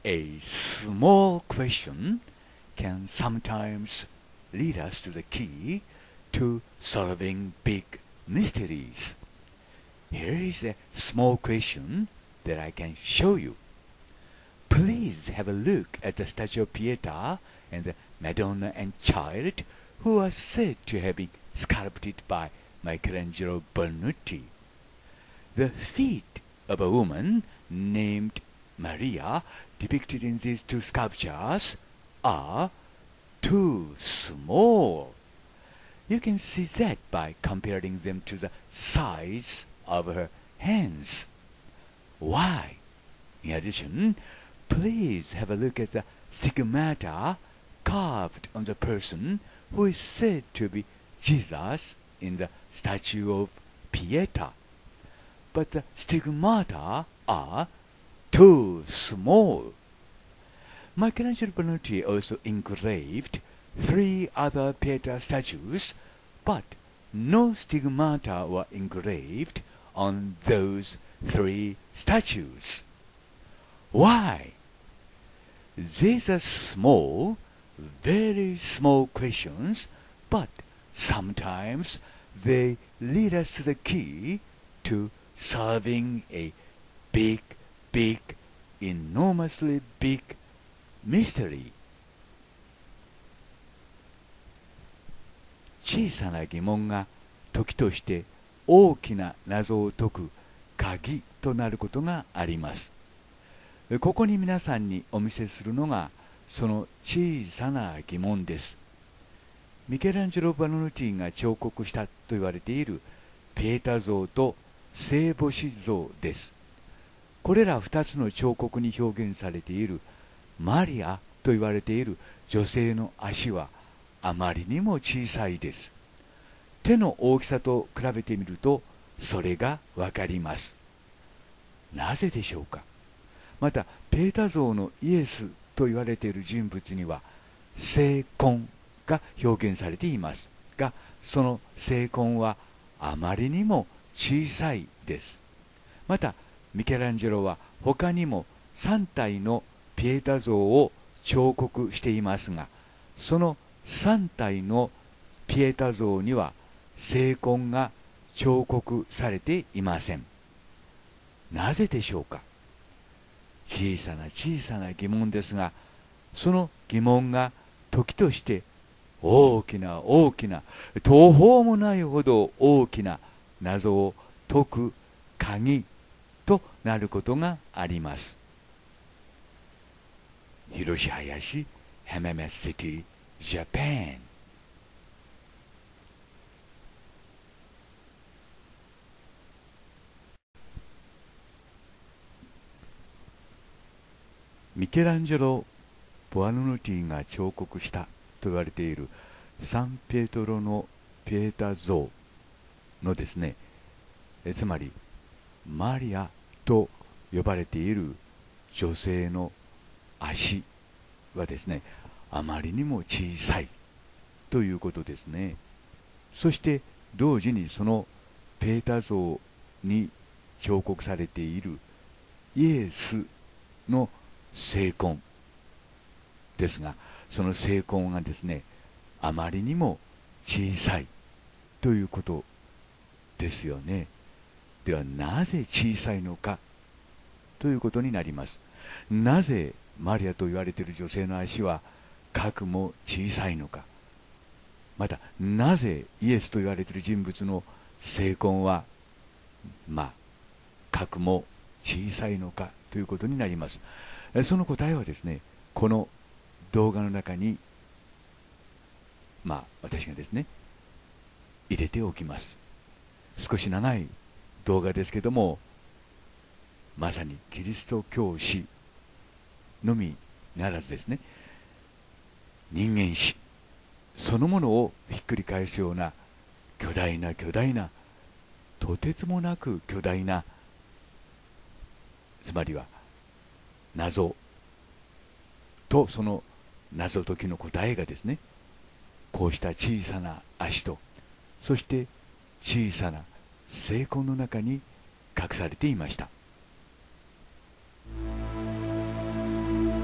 A small question can sometimes lead us to the key to solving big mysteries. Here is a small question that I can show you. Please have a look at the statue of Pietà and the Madonna and Child, who are said to have been sculpted by Michelangelo Buonarroti. The feet of a woman named Maria, depicted in these two sculptures, are too small. You can see that by comparing them to the size of her hands. Why? In addition, please have a look at the stigmata carved on the person who is said to be Jesus in the statue of Pietà. But the stigmata are too small. Michelangelo Buonarroti also engraved 3 other Pietà statues, but no stigmata were engraved on those 3 statues. Why? These are small, very small questions, but sometimes they lead us to the key to solving a big, enormously big mystery. 小さな疑問が時として大きな謎を解く鍵となることがあります。ここに皆さんにお見せするのがその小さな疑問です。ミケランジェロ・バノルティが彫刻したと言われているピエタ像と聖母子像です。これら2つの彫刻に表現されているマリアと言われている女性の足はあまりにも小さいです。手の大きさと比べてみるとそれがわかります。なぜでしょうか。またペータ像のイエスと言われている人物には聖痕が表現されていますが、その聖痕はあまりにも小さいです。またミケランジェロは他にも3体のピエタ像を彫刻していますが、その3体のピエタ像には聖痕が彫刻されていません。なぜでしょうか。小さな疑問ですが、その疑問が時として大きな途方もないほど大きな謎を解く鍵となることがあります。広志林、ヘメメシティ、ジャパン。ミケランジェロ・ボアノルティが彫刻したと言われているサンピエトロのピエタ像のですね、つまりマリアと呼ばれている女性の足はですね、あまりにも小さいということですね。そして同時にそのペータ像に彫刻されているイエスの聖痕ですが、その聖痕がですね、あまりにも小さいということですよね。ではなぜ小さいのかということになります。なぜマリアと言われている女性の足は核も小さいのか、またなぜイエスと言われている人物の聖痕は核も小さいのかということになります。その答えはですね、この動画の中に私がですね入れておきます。少し長い動画ですけども、まさにキリスト教史のみならずですね、人間史そのものをひっくり返すような巨大なとてつもなく巨大な、つまりは謎とその謎解きの答えがですね、こうした小さな足とそして小さな聖痕の中に隠されていました。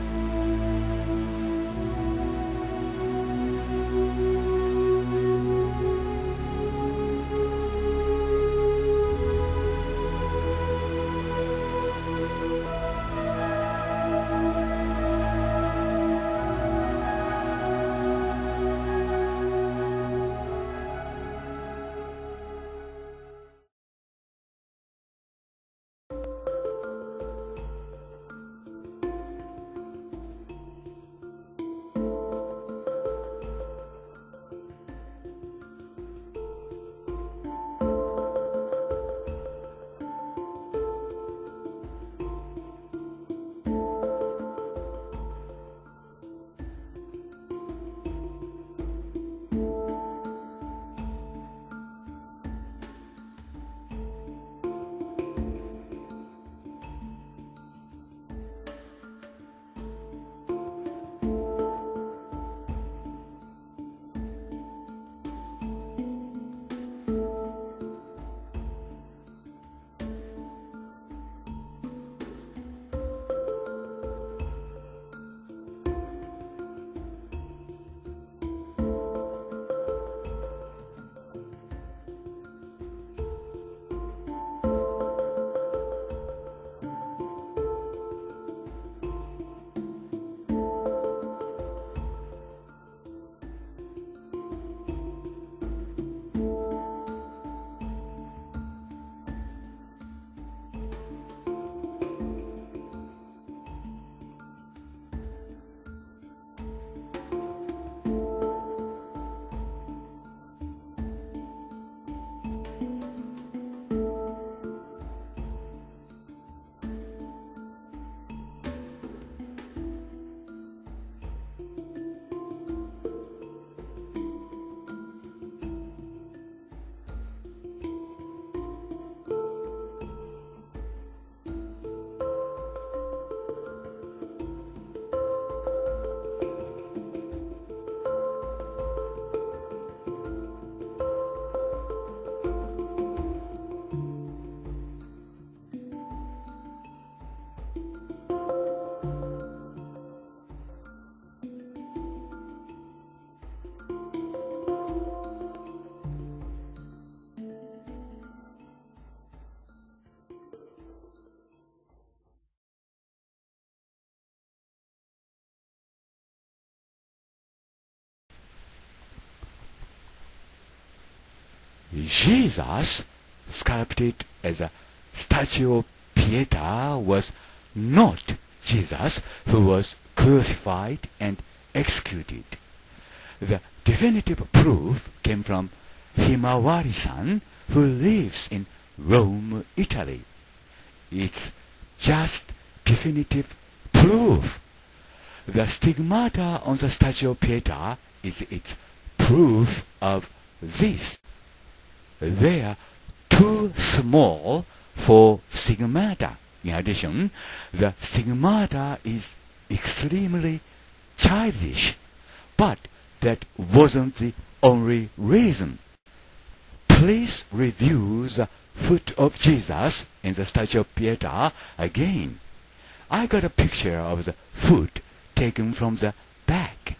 Jesus, sculpted as a statue of Pieta, was not Jesus who was crucified and executed. The definitive proof came from Himawari-san, who lives in Rome, Italy. It's just definitive proof. The stigmata on the statue of Pieta is its proof of this. They are too small for stigmata. In addition, the stigmata is extremely childish, but that wasn't the only reason. Please review the foot of Jesus in the statue of Pieta again. I got a picture of the foot taken from the back.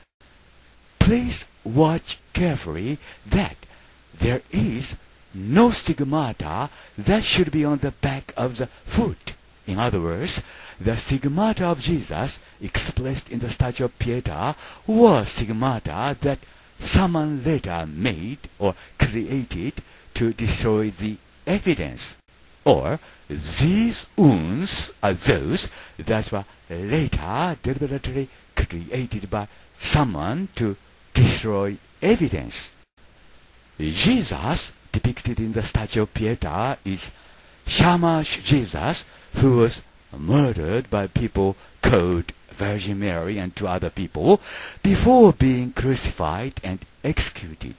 Please watch carefully that there is no stigmata that should be on the back of the foot. In other words, the stigmata of Jesus expressed in the statue of Pieta was stigmata that someone later made or created to destroy the evidence. Or these wounds are those that were later deliberately created by someone to destroy evidence. Jesus depicted in the statue of Pieta is Shamash Jesus, who was murdered by people called Virgin Mary and two other people before being crucified and executed.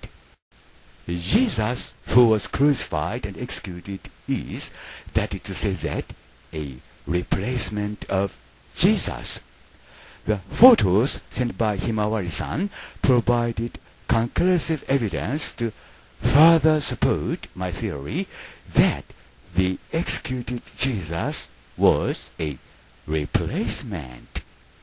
Jesus, who was crucified and executed, is, that is to say, that a replacement of Jesus. The photos sent by Himawari-san provided conclusive evidence to further support my theory that the executed Jesus was a replacement.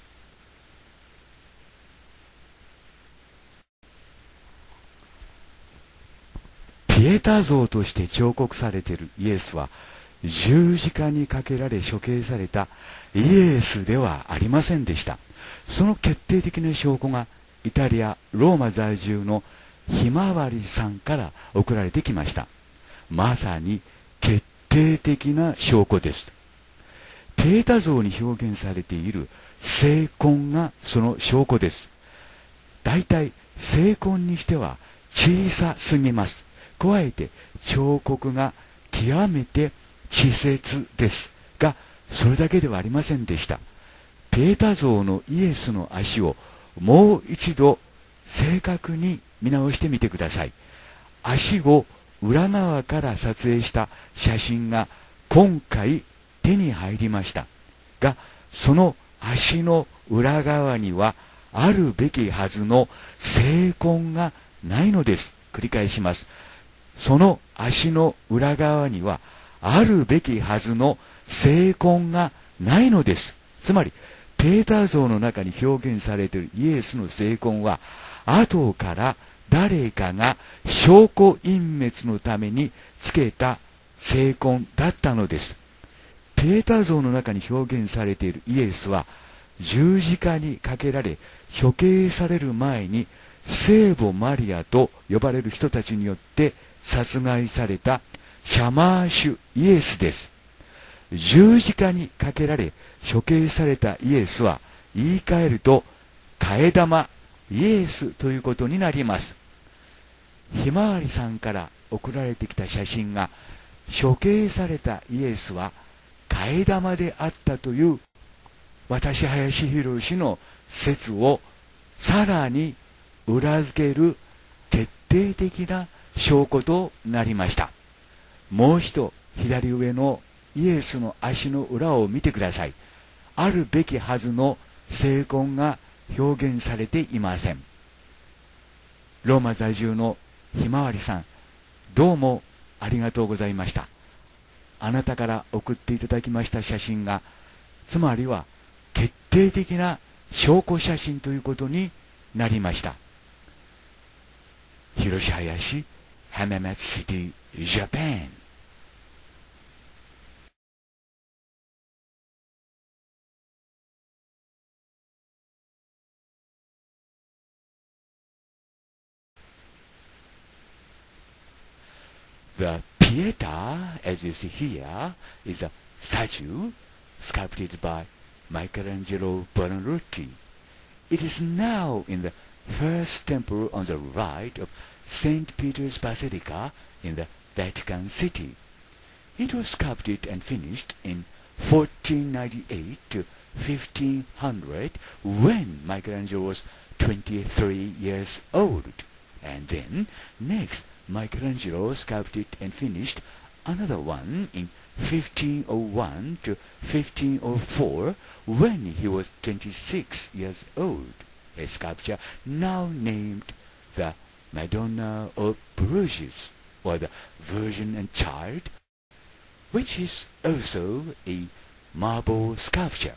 ピエタ像として彫刻されているイエスは十字架にかけられ処刑されたイエスではありませんでした。その決定的な証拠がイタリア・ローマ在住のひまわりさんから送られてきました。まさに決定的な証拠です。ピエタ像に表現されている聖痕がその証拠です。だいたい聖痕にしては小さすぎます。加えて彫刻が極めて稚拙ですが、それだけではありませんでした。ピエタ像のイエスの足をもう一度正確に見直してみてください。足を裏側から撮影した写真が今回手に入りましたが、その足の裏側にはあるべきはずの聖痕がないのです。繰り返します。その足の裏側にはあるべきはずの聖痕がないのです。つまりペーター像の中に表現されているイエスの聖痕は後から誰かが証拠隠滅のためにつけた聖痕だったのです。ペーター像の中に表現されているイエスは十字架にかけられ処刑される前に聖母マリアと呼ばれる人たちによって殺害されたシャマーシュイエスです。十字架にかけられ処刑されたイエスは言い換えると替え玉イエスということになります。ひまわりさんから送られてきた写真が処刑されたイエスは替え玉であったという私林博氏の説をさらに裏付ける決定的な証拠となりました。もう一度左上のイエスの足の裏を見てください。あるべきはずの聖痕が表現されていません。ローマ在住のひまわりさん、どうもありがとうございました。あなたから送っていただきました写真が、つまりは決定的な証拠写真ということになりました。広志林、浜松シティ、ジャパン。 The Pieta, as you see here, is a statue sculpted by Michelangelo Buonarroti. It is now in the first temple on the right of St. Peter's Basilica in the Vatican City. It was sculpted and finished in 1498 to 1500 when Michelangelo was 23 years old. And then next Michelangelo sculpted and finished another one in 1501 to 1504 when he was 26 years old, a sculpture now named the Madonna of Bruges, or the Virgin and Child, which is also a marble sculpture.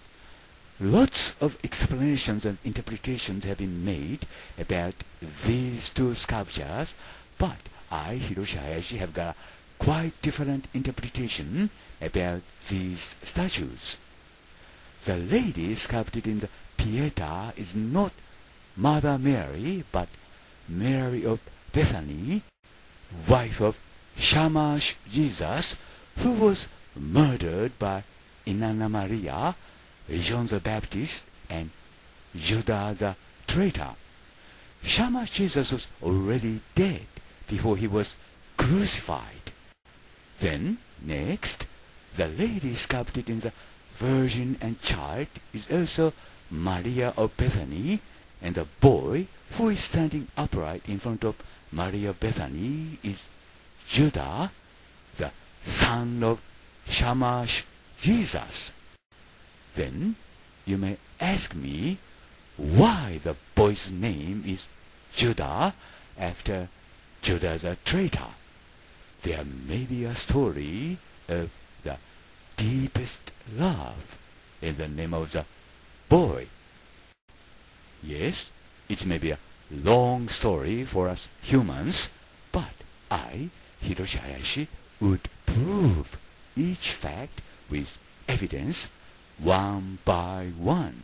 Lots of explanations and interpretations have been made about these two sculptures, but I, Hiroshi Hayashi, have got a quite different interpretation about these statues. The lady sculpted in the Pieta is not Mother Mary, but Mary of Bethany, wife of Shamash Jesus, who was murdered by Inanna Maria, John the Baptist, and Judas the traitor. Shamash Jesus was already dead before he was crucified. Then, next, the lady sculpted in the Virgin and Child is also Maria of Bethany, and the boy who is standing upright in front of Maria of Bethany is Judah, the son of Shamash Jesus. Then you may ask me why the boy's name is Judah after Judah the traitor. There may be a story of the deepest love in the name of the boy. Yes, it may be a long story for us humans, but I, Hiroshi Hayashi, would prove each fact with evidence one by one.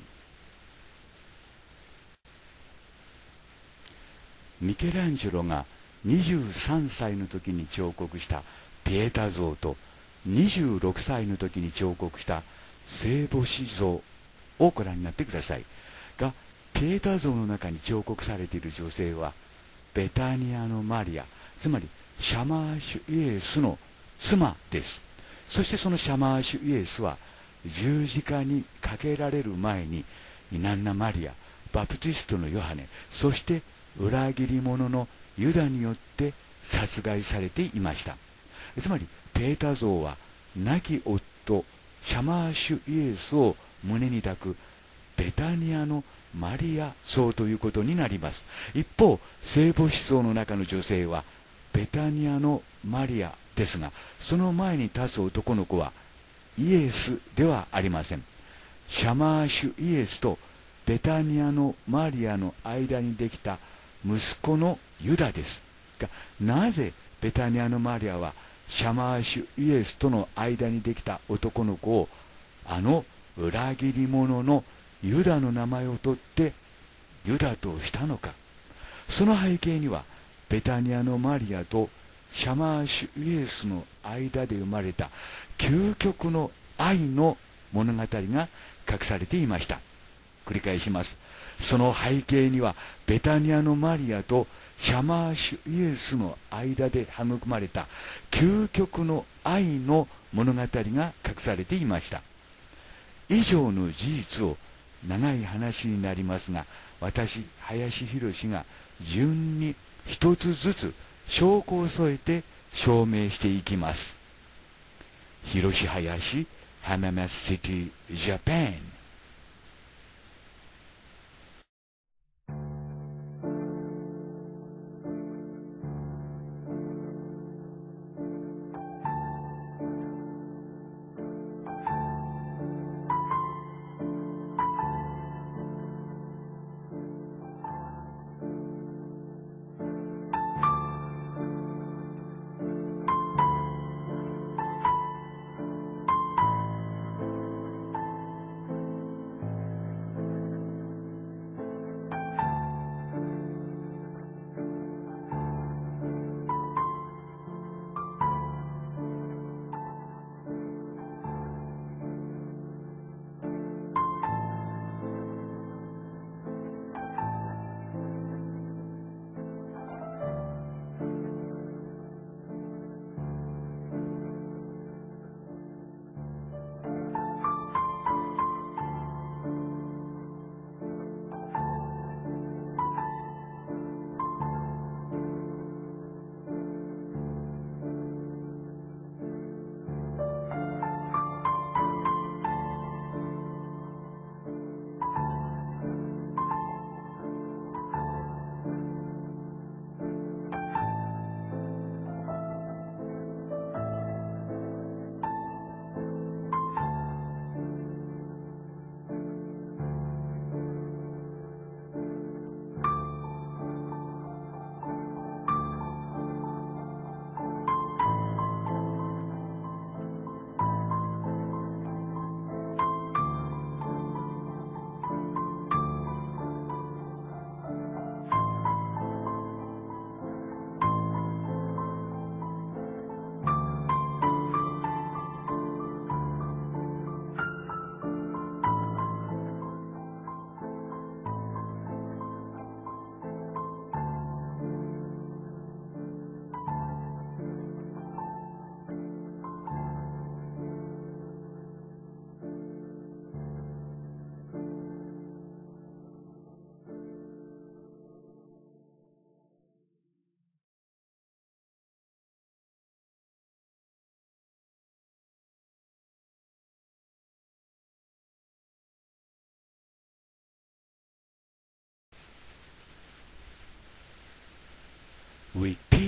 ミケランジェロが23歳の時に彫刻したピエタ像と26歳の時に彫刻した聖母子像をご覧になってくださいが、ピエタ像の中に彫刻されている女性はベタニアのマリア、つまりシャマーシュイエスの妻です。そしてそのシャマーシュイエスは十字架にかけられる前にイナンナマリア、バプティストのヨハネ、そして裏切り者のユダによって殺害されていました。つまりペータ像は亡き夫シャマーシュイエスを胸に抱くベタニアのマリア像ということになります。一方、聖母子像の中の女性はベタニアのマリアですが、その前に立つ男の子はイエスではありません。シャマーシュイエスとベタニアのマリアの間にできた息子のユダですが、なぜベタニアのマリアはシャマーシュイエスとの間にできた男の子をあの裏切り者のユダの名前を取ってユダとしたのか。その背景にはベタニアのマリアとシャマーシュイエスの間で生まれた究極の愛の物語が隠されていました。繰り返します。その背景にはベタニアのマリアとシャマーシュイエスの間で育まれた究極の愛の物語が隠されていました。以上の事実を長い話になりますが、私林博が順に一つずつ証拠を添えて証明していきます。広林浜松シティジャパン。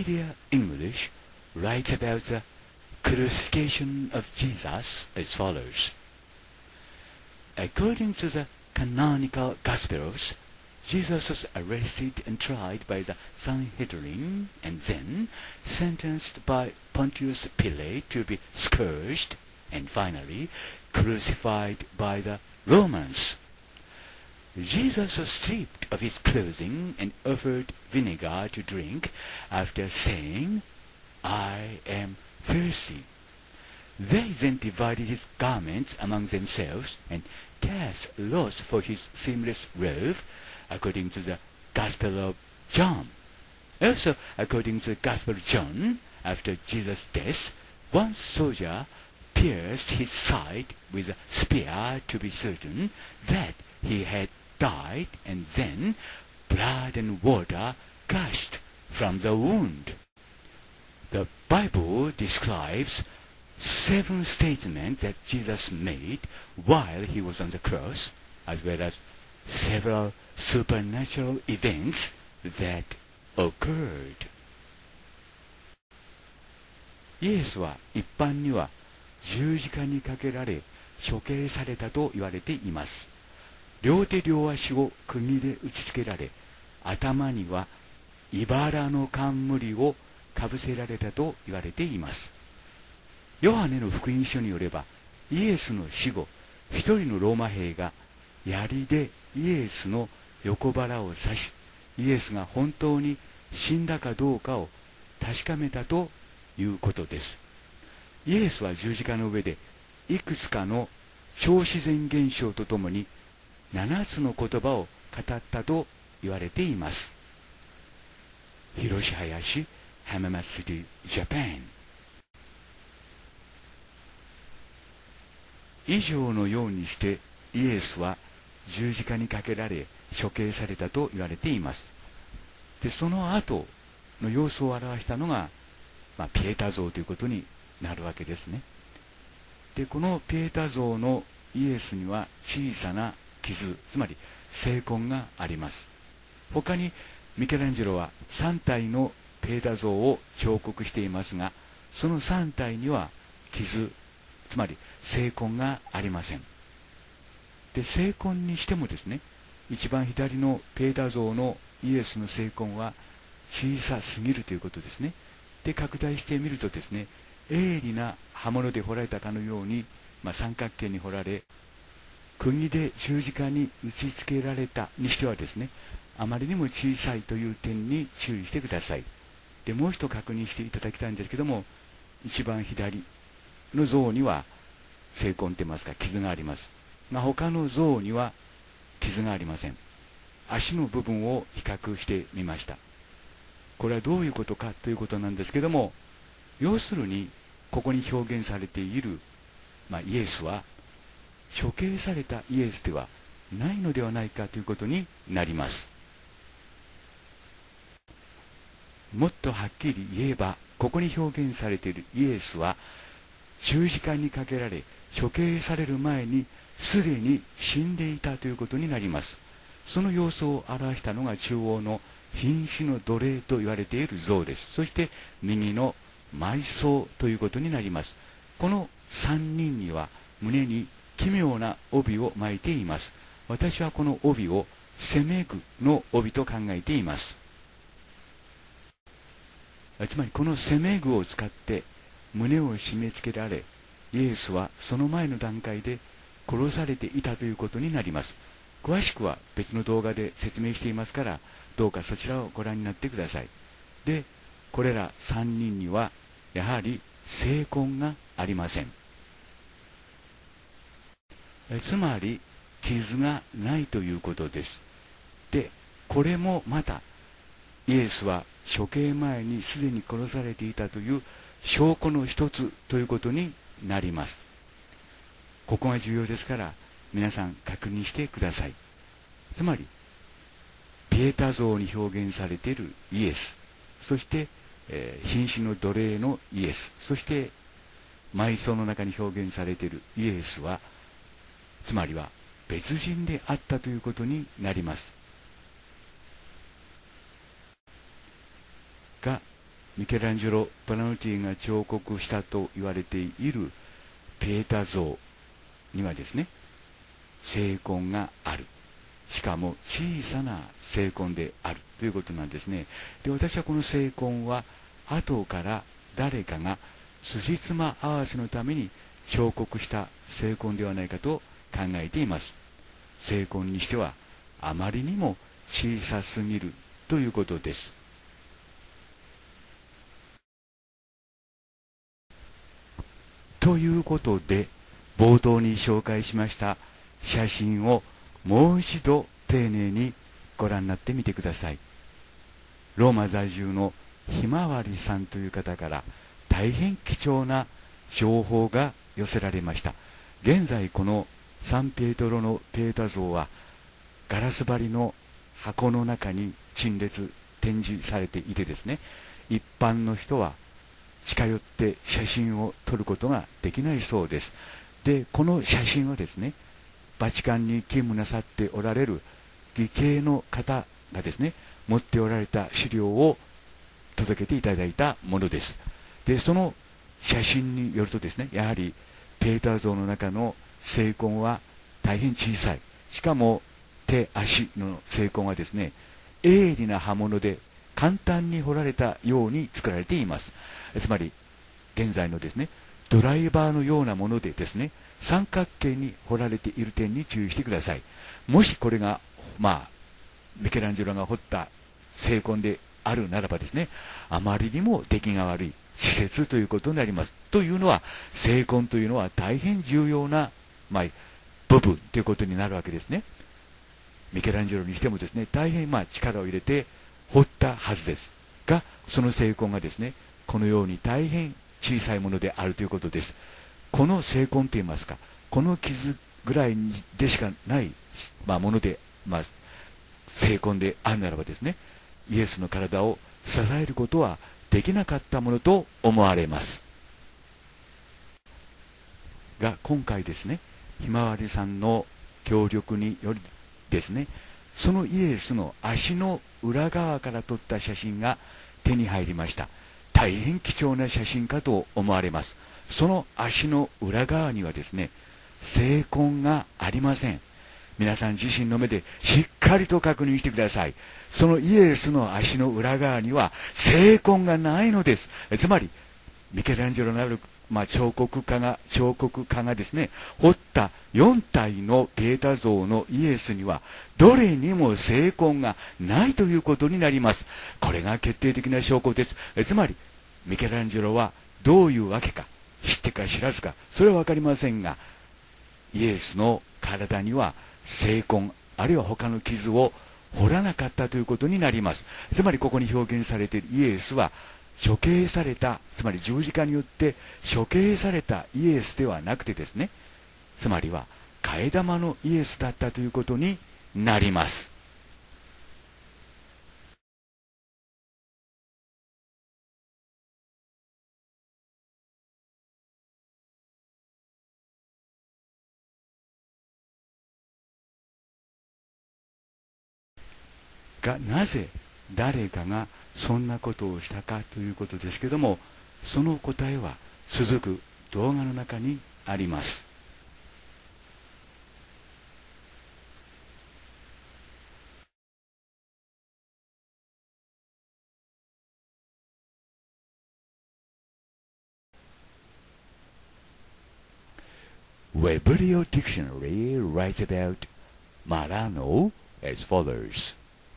Wikipedia English writes about the crucifixion of Jesus as follows. According to the canonical Gospels, Jesus was arrested and tried by the Sanhedrin and then sentenced by Pontius Pilate to be scourged and finally crucified by the Romans. Jesus was stripped of his clothing and offered vinegar to drink after saying, "I am thirsty." They then divided his garments among themselves and cast lots for his seamless robe, according to the Gospel of John. Also, according to the Gospel of John, after Jesus' death, one soldier pierced his side with a spear to be certain that he had died, and then blood and water gushed from the wound. The Bible describes 7 statements that Jesus made while he was on the cross, as well as several supernatural events that occurred. イエスは一般には十字架にかけられ処刑されたと言われています。両手両足を釘で打ちつけられ、頭には茨の冠をかぶせられたと言われています。ヨハネの福音書によれば、イエスの死後、一人のローマ兵が槍でイエスの横腹を刺し、イエスが本当に死んだかどうかを確かめたということです。イエスは十字架の上でいくつかの超自然現象とともに7つの言葉を語ったと言われています。広林浜松シティジャパン。以上のようにしてイエスは十字架にかけられ処刑されたと言われています。でその後の様子を表したのが、ピエタ像ということになるわけですね。でこのピエタ像のイエスには小さな傷、つまり聖痕があります。他にミケランジェロは3体のピエタ像を彫刻していますが、その3体には傷、つまり聖痕がありません。で聖痕にしてもですね、一番左のピエタ像のイエスの聖痕は小さすぎるということですね。で拡大してみるとですね、鋭利な刃物で彫られたかのように、三角形に彫られ、釘で十字架に打ちつけられたにしてはですね、あまりにも小さいという点に注意してください。でもう一度確認していただきたいんですけども、一番左の像には聖痕といいますか傷がありますが、他の像には傷がありません。足の部分を比較してみました。これはどういうことかということなんですけども、要するにここに表現されている、イエスは処刑されたイエスではないのではないかということになります。もっとはっきり言えば、ここに表現されているイエスは十字架にかけられ処刑される前にすでに死んでいたということになります。その様子を表したのが中央の瀕死の奴隷と言われている像です。そして右の埋葬ということになります。この3人には胸に奇妙な帯を巻いています。私はこの帯をセメグの帯と考えています。つまりこのセメグを使って胸を締め付けられ、イエスはその前の段階で殺されていたということになります。詳しくは別の動画で説明していますから、どうかそちらをご覧になってください。で、これら3人にはやはり聖痕がありません。つまり傷がないということです。で、これもまたイエスは処刑前にすでに殺されていたという証拠の一つということになります。ここが重要ですから皆さん確認してください。つまりピエタ像に表現されているイエス、そして、瀕死の奴隷のイエス、そして埋葬の中に表現されているイエスは、つまりは別人であったということになりますが、 ミケランジェロ・ブラノティが彫刻したと言われているピエタ像にはですね、精魂がある。しかも小さな精魂であるということなんですね。で、私はこの精魂は後から誰かが辻褄合わせのために彫刻した精魂ではないかと考えています。精魂にしてはあまりにも小さすぎるということです。ということで、冒頭に紹介しました写真をもう一度丁寧にご覧になってみてください。ローマ在住のひまわりさんという方から大変貴重な情報が寄せられました。現在このサンピエトロのピエタ像はガラス張りの箱の中に陳列展示されていてですね、一般の人は近寄って写真を撮ることができないそうです。で、この写真はですね、バチカンに勤務なさっておられる義兄の方がですね、持っておられた資料を届けていただいたものです。で、その写真によるとですね、やはりピエタ像の中の精魂は大変小さい。しかも手足の精魂はですね、鋭利な刃物で簡単に彫られたように作られています。つまり現在のですね、ドライバーのようなものでですね、三角形に彫られている点に注意してください。もしこれがミケランジェロが彫った精魂であるならばですね、あまりにも出来が悪い施設ということになります。というのは、精魂というのは大変重要な、部分ということになるわけですね。ミケランジェロにしてもですね、大変力を入れて彫ったはずですが、その精魂がですね、このように大変小さいものであるということです。この精魂といいますか、この傷ぐらいでしかない、もので、精魂であるならばですね、イエスの体を支えることはできなかったものと思われますが、今回ですね、ひまわりさんの協力によりですね、そのイエスの足の裏側から撮った写真が手に入りました。大変貴重な写真かと思われます。その足の裏側にはですね、精魂がありません。皆さん自身の目でしっかりと確認してください。そのイエスの足の裏側には精魂がないのです。つまりミケランジェロなる、彫刻家がですね、彫った4体のピエタ像のイエスにはどれにも精魂がないということになります。これが決定的な証拠です。つまりミケランジェロはどういうわけか、知ってか知らずか、それは分かりませんが、イエスの体には精魂あるいは他の傷を彫らなかったということになります。つまりここに表現されているイエスは処刑された、つまり十字架によって処刑されたイエスではなくてですね、つまりは替え玉のイエスだったということになります。が、なぜ誰かがそんなことをしたかということですけども、その答えは続く動画の中にあります。Weblio Dictionary writes about Marano as follows.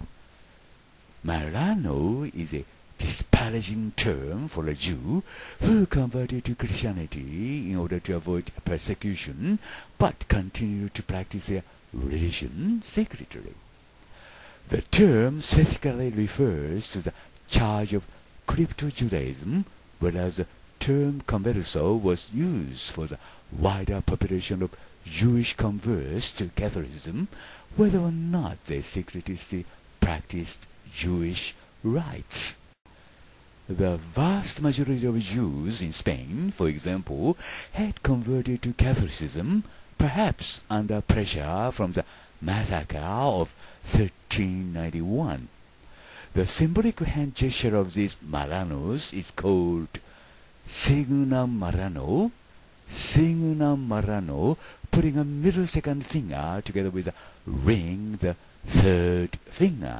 Marano is a disparaging term for a Jew who converted to Christianity in order to avoid persecution but continued to practice their religion secretly. The term specifically refers to the charge of crypto-Judaism, whereas the term converso was used for the wider population of Jewish converts to Catholicism, whether or not they secretly practiced Jewish rites. The vast majority of Jews in Spain, for example, had converted to Catholicism, perhaps under pressure from the massacre of 1391. The symbolic hand gesture of these Maranos is called Signum Marano. Signum Marano, putting a middle second finger together with a ring, the third finger.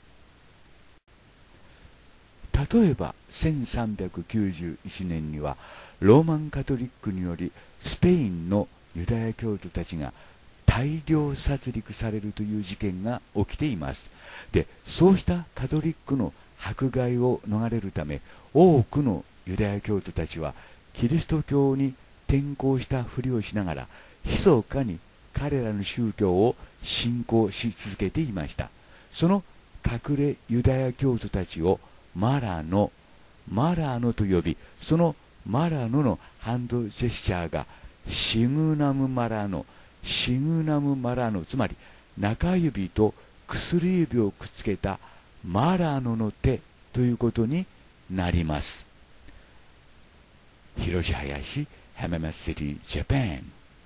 例えば1391年にはローマンカトリックによりスペインのユダヤ教徒たちが大量殺戮されるという事件が起きています。で、そうしたカトリックの迫害を逃れるため、多くのユダヤ教徒たちはキリスト教に転向したふりをしながら、密かに彼らの宗教を信仰し続けていました。その隠れユダヤ教徒たちをマラノと呼び、そのマラノのハンドジェスチャーがシグナムマラノ、つまり中指と薬指をくっつけたマラノの手ということになります。広地林、浜松シティ、ジャパン。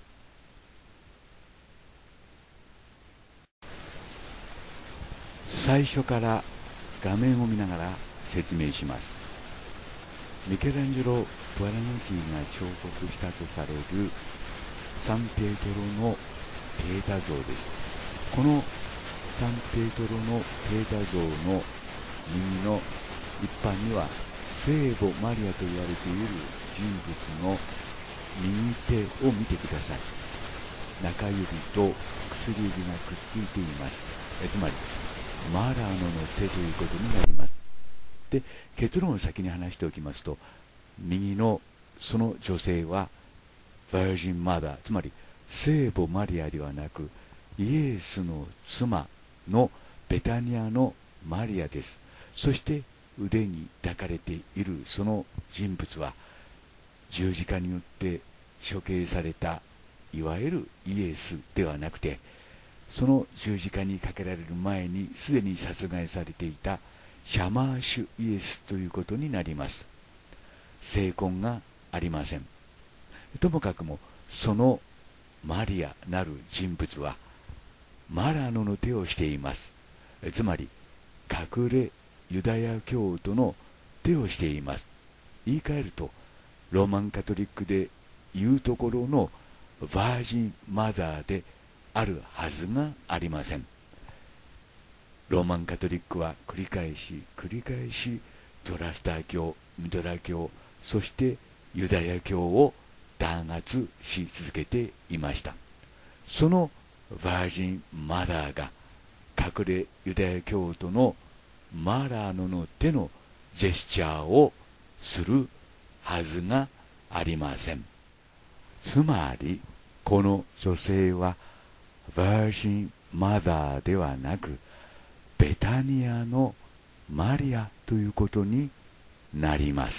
最初から画面を見ながら説明します。ミケランジェロ・ブアラノティが彫刻したとされるサンペトロのペータ像です。このサンペトロのペータ像の右の一般には聖母マリアと言われている人物の右手を見てください。中指と薬指がくっついています。つまりマラノの手ということになります。で、結論を先に話しておきますと、右のその女性はヴァージンマダー、つまり聖母マリアではなくイエスの妻のベタニアのマリアです。そして腕に抱かれているその人物は十字架によって処刑されたいわゆるイエスではなくて、その十字架にかけられる前にすでに殺害されていたシャマーシュイエスということになります。聖痕がありません。ともかくもそのマリアなる人物はマラノの手をしています。つまり隠れユダヤ教徒の手をしています。言い換えるとローマンカトリックでいうところのバージンマザーであるはずがありません。ローマンカトリックは繰り返しゾラスター教、ミドラ教、そしてユダヤ教を弾圧し続けていました。そのバージンマダーが隠れユダヤ教徒のマラノの手のジェスチャーをするはずがありません。つまりこの女性はバージンマダーではなくベタニアのマリアということになります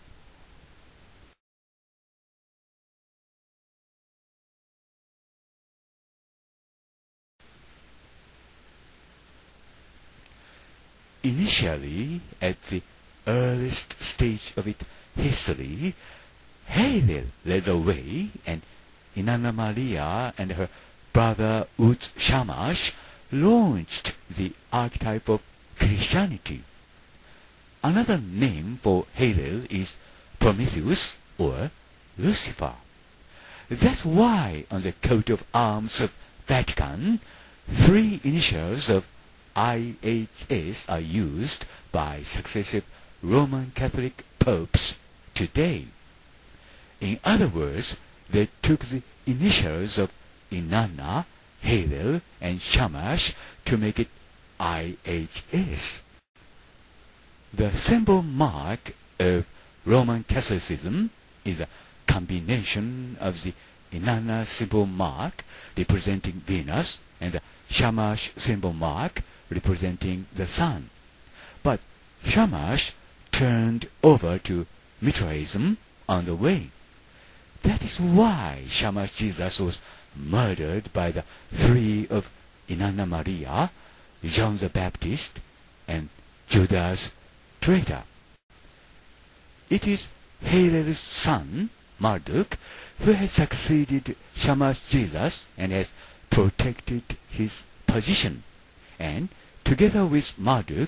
。Initially, at the earliest stage of its history, Hallel led the way, and Inanna Maria and her brother Utz Shamash launched the archetype of Christianity. Another name for Hallel is Prometheus or Lucifer. That's why on the coat of arms of Vatican, 3 initials of IHS are used by successive Roman Catholic popes today. In other words, they took the initials of Inanna, Hallel, and Shamash to make it IHS. The symbol mark of Roman Catholicism is a combination of the Inanna symbol mark representing Venus and the Shamash symbol mark representing the sun. But Shamash turned over to Mithraism on the way. That is why Shamash Jesus was murdered by the 3 of Inanna Maria, John the Baptist, and Judas traitor. It is Hallel's son, Marduk, who has succeeded Shamash Jesus and has protected his position. And together with Marduk,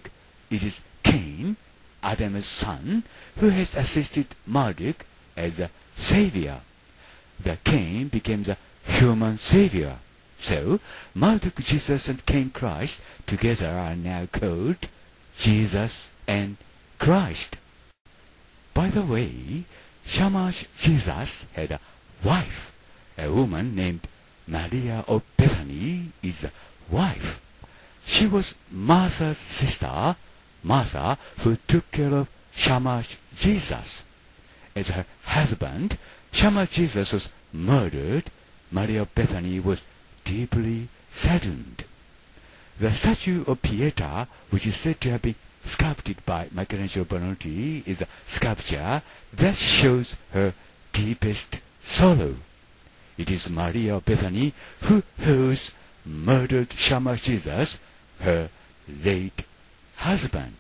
it is Cain, Adam's son, who has assisted Marduk as a savior. The Cain became the human savior. So, Marduk Jesus and Cain Christ together are now called Jesus and Christ. By the way, Shamash Jesus had a wife. A woman named Maria of Bethany is a wife. She was Martha's sister, Martha, who took care of Shamash Jesus. As her husband, Shamash Jesus was murdered. Maria of Bethany was deeply saddened. The statue of Pieta, which is said to have been sculpted by Michelangelo Buonarroti, is a sculpture that shows her deepest sorrow. It is Maria of Bethany who murdered Shamash Jesus, her late husband.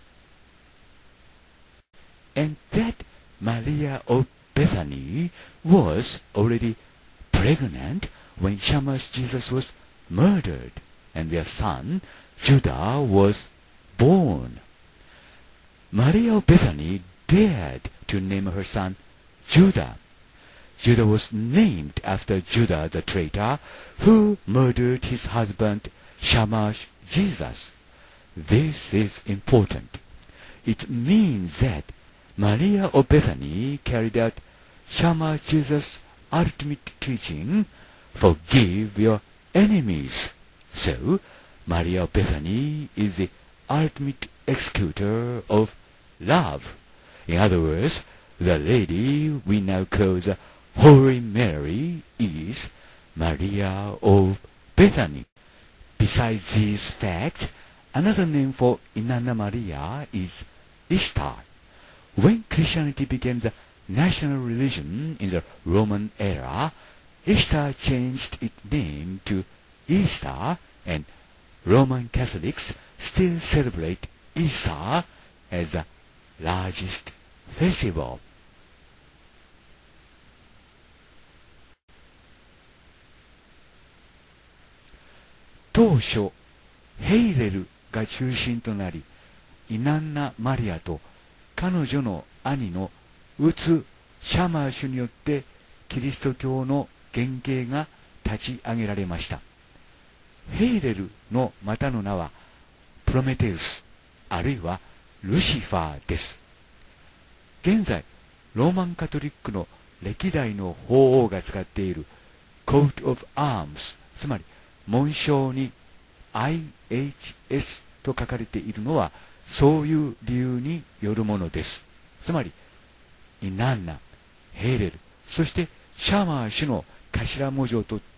And that Maria of Bethany was already pregnant when Shamash Jesus was murdered, and their son Judah was born. Maria of Bethany dared to name her son Judah. Judah was named after Judah the traitor who murdered his husband Shamash Jesus. This is important. It means that Maria of Bethany carried out Shamash Jesus' ultimate teaching, forgive your enemies. So, Maria of Bethany is the ultimate executor of love. In other words, the lady we now call the Holy Mary is Maria of Bethany. Besides these facts, another name for Inanna Maria is Ishtar. When Christianity became the national religion in the Roman era, Ishtar changed its name to Easter, and Roman Catholics still celebrate Easter as the largest festival. 当初、ヘイレルが中心となり、イナンナ・マリアと彼女の兄のウツ・シャマーシュによってキリスト教の原型が立ち上げられました。ヘイレルのまたの名はプロメテウス、あるいはルシファーです。現在、ローマンカトリックの歴代の法王が使っているコート・オブ・アームス、つまり紋章に IHS と書かれているのはそういう理由によるものです。つまりイナンナ、ヘイレル、そしてシャマー氏の頭文字を取って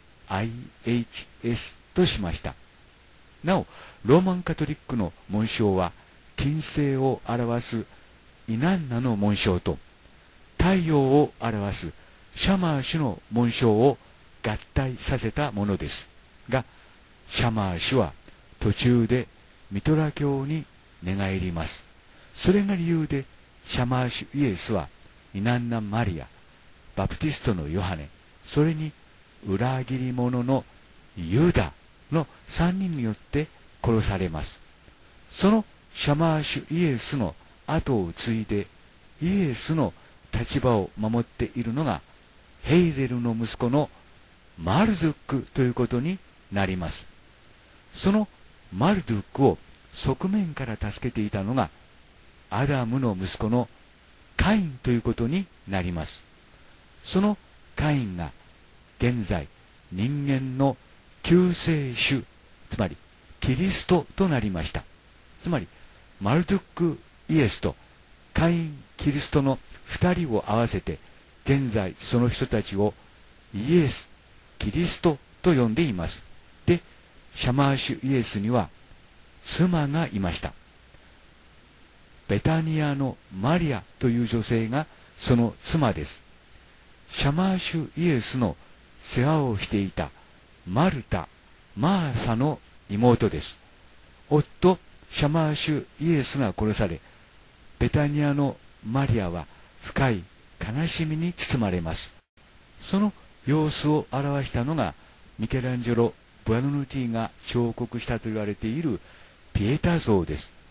IHS としました。なお、ローマンカトリックの紋章は金星を表すイナンナの紋章と太陽を表すシャマー氏の紋章を合体させたものですが、シャマー氏は途中でミトラ教に寝返ります。それが理由でシャマーシュイエスはイナンナ・マリア、バプティストのヨハネ、それに裏切り者のユダの3人によって殺されます。そのシャマーシュイエスの後を継いでイエスの立場を守っているのがヘイレルの息子のマルドゥックということになります。そのマルドゥックを側面から助けていたのがアダムの息子のカインということになります。そのカインが現在人間の救世主、つまりキリストとなりました。つまりマルドゥックイエスとカインキリストの2人を合わせて現在その人たちをイエス、キリストと呼んでいます。で、シャマーシュイエスには妻がいました。ベタニアのマリアという女性がその妻です。シャマーシュイエスの世話をしていたマルタ、マーサの妹です。夫、シャマーシュイエスが殺され、ベタニアのマリアは深い悲しみに包まれます。その様子を表したのがミケランジェロ・ブアノヌティが彫刻したと言われているピエタ像です。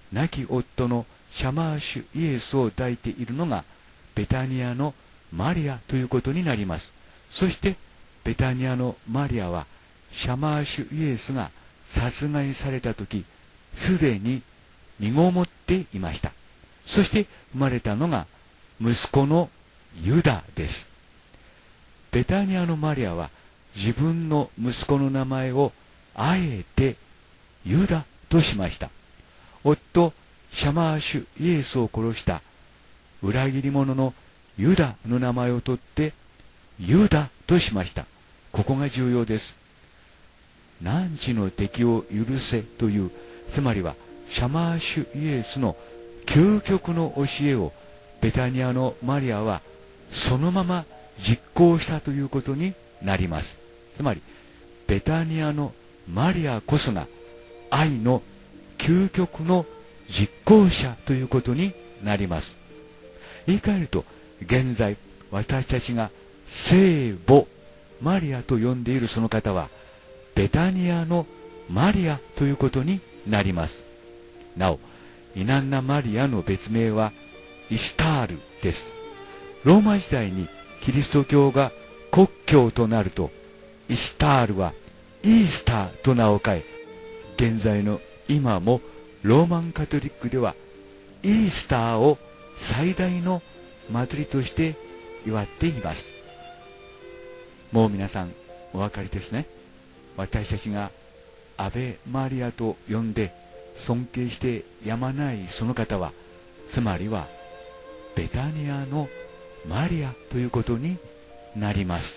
亡き夫のシャマーシュイエスを抱いているのがベタニアのマリアということになります。そしてベタニアのマリアはシャマーシュイエスが殺害された時、すでに身ごもっていました。そして生まれたのが息子のユダです。ベタニアのマリアは自分の息子の名前をあえてユダとしました。夫シャマーシュイエスを殺した裏切り者のユダの名前を取ってユダとしました。ここが重要です。汝の敵を許せという、つまりはシャマーシュイエスの究極の教えをベタニアのマリアはそのまま実行したということになります。つまりベタニアのマリアこそが愛の究極の実行者ということになります。言い換えると、現在私たちが聖母マリアと呼んでいるその方はベタニアのマリアということになります。なお、イナンナマリアの別名はイスタールです。ローマ時代にキリスト教が国教となると、イスタールはイースターと名を変え、現在の今もローマンカトリックではイースターを最大の祭りとして祝っています。もう皆さんお分かりですね。私たちがアベマリアと呼んで尊敬してやまないその方は、つまりはベタニアのマリアということになります。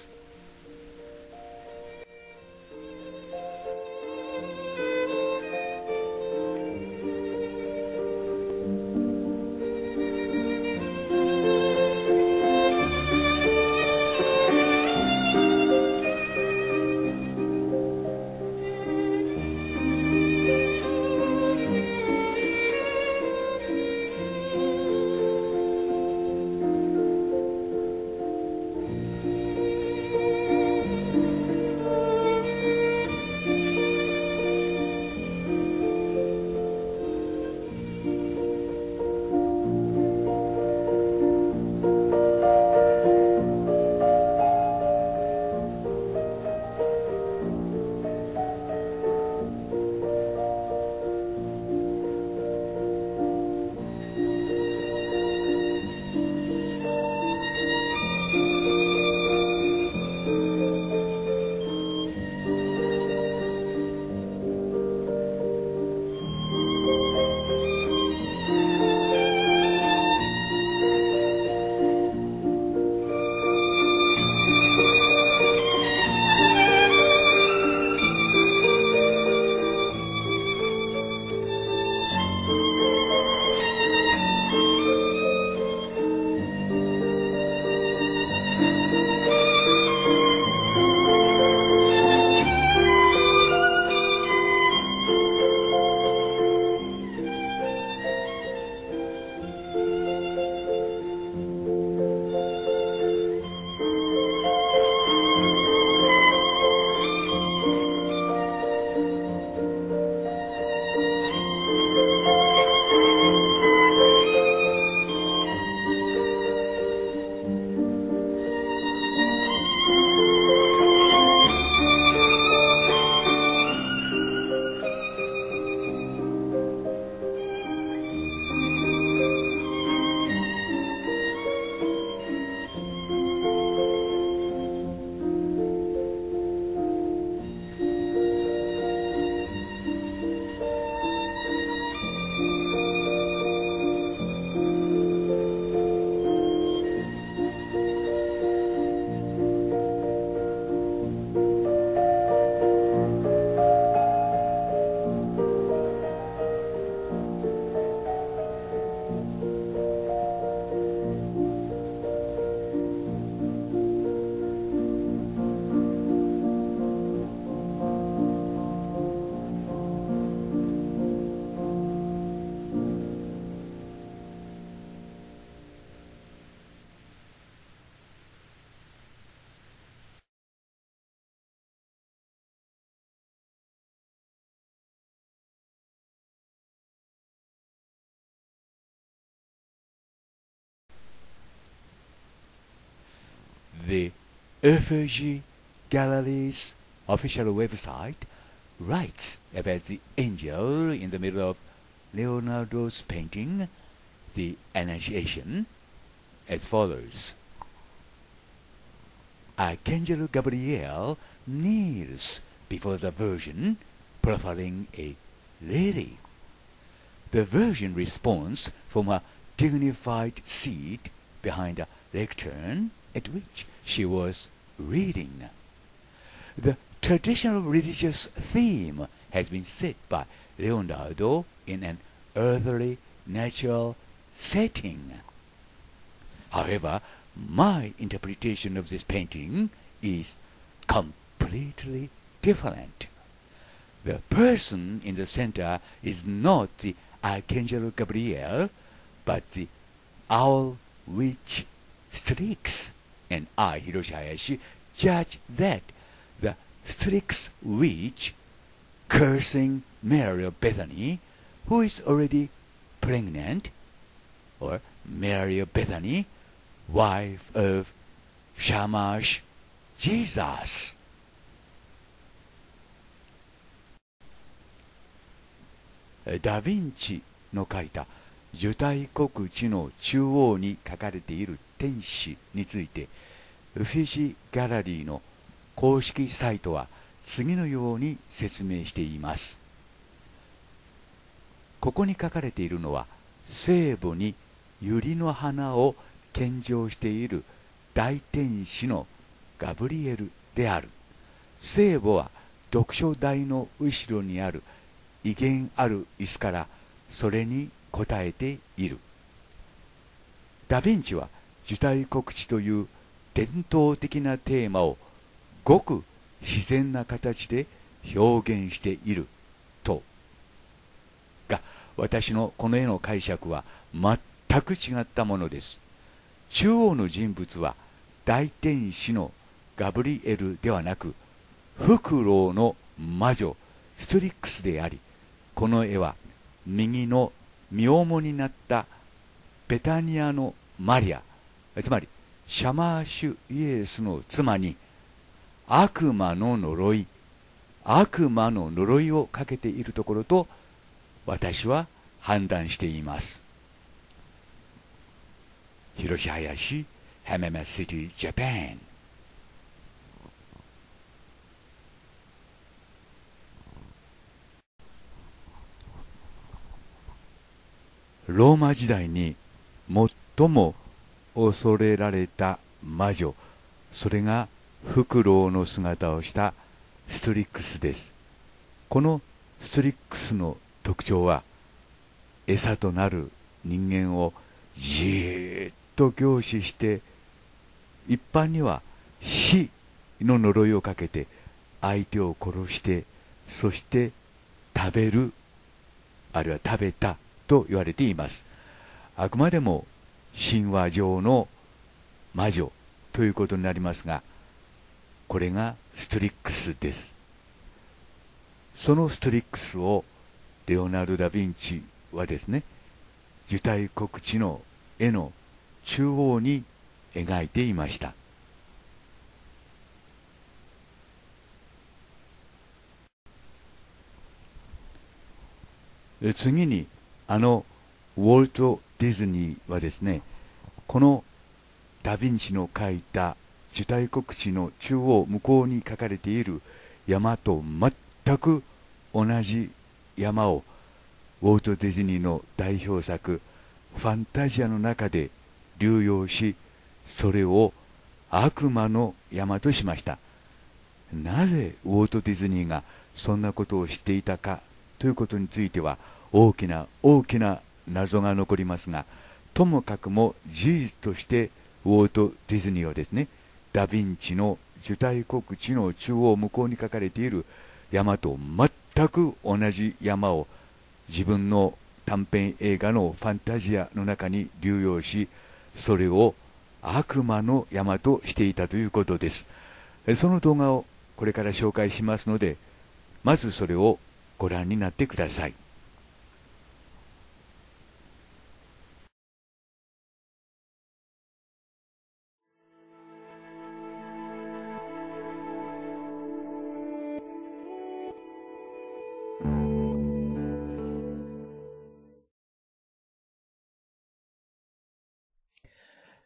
The Uffizi Gallery's official website writes about the angel in the middle of Leonardo's painting, The Annunciation, as follows. Archangel Gabriel kneels before the Virgin, profiling a lady. The Virgin responds from a dignified seat behind a lectern at which she was reading. The traditional religious theme has been set by Leonardo in an earthly, natural setting. However, my interpretation of this painting is completely different. The person in the center is not the Archangel Gabriel, but the owl witch Strix, and I, Hiroshi Hayashi, judge that the Strix witch cursing Mary of Bethany, who is already pregnant, or Mary of Bethany, wife of Shamash Jesus. ダ・ヴィンチの描いた受胎国地の中央に書かれている天使について、ウフィジ・ギャラリーの公式サイトは次のように説明しています。ここに書かれているのは、聖母に百合の花を献上している大天使のガブリエルである。聖母は読書台の後ろにある威厳ある椅子からそれに応えている。ダ・ヴィンチは受胎告知という伝統的なテーマをごく自然な形で表現していると。が、私のこの絵の解釈は全く違ったものです。中央の人物は大天使のガブリエルではなく、フクロウの魔女ストリックスであり、この絵は右の身重になったベタニアのマリア、つまりシャマーシュイエスの妻に悪魔の呪いをかけているところと私は判断しています。広志林、浜松シティ、ジャパン。ローマ時代に最も恐れられた魔女、それがフクロウの姿をしたストリックスです。このストリックスの特徴は、餌となる人間をじーっと凝視して、一般には死の呪いをかけて相手を殺して、そして食べる、あるいは食べたと言われています。あくまでも神話上の魔女ということになりますが、これがストリックスです。そのストリックスをレオナルド・ダ・ヴィンチはですね、受胎告知の絵の中央に描いていました。次にウォルト・ディズニーはですね、このダ・ヴィンチの描いた受胎告知の中央向こうに描かれている山と全く同じ山をウォルト・ディズニーの代表作ファンタジアの中で流用し、それを悪魔の山としました。なぜウォルト・ディズニーがそんなことを知っていたかということについては大きな謎が残りますが、ともかくも事実としてウォルト・ディズニーはですね、ダ・ヴィンチの受胎告知の中央向こうに書かれている山と全く同じ山を自分の短編映画のファンタジアの中に流用し、それを悪魔の山としていたということです。その動画をこれから紹介しますので、まずそれをご覧になってください。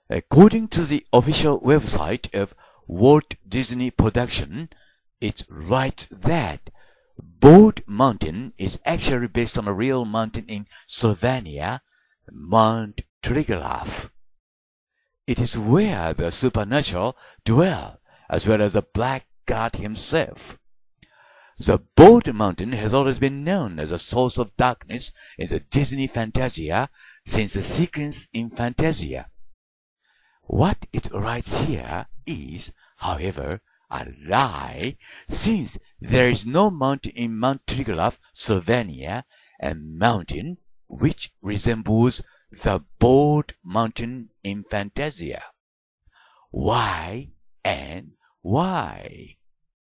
According to the official website of Walt Disney Production, it's right that Bald Mountain is actually based on a real mountain in Slovenia, Mount Triglav. It is where the supernatural dwell, as well as the Black God himself. The Bald Mountain has always been known as a source of darkness in the Disney Fantasia since the sequence in Fantasia. What it writes here is, however, a lie, since there is no mountain in Mount Triglav, Slovenia, a mountain which resembles the Bald Mountain in Fantasia. Why and why?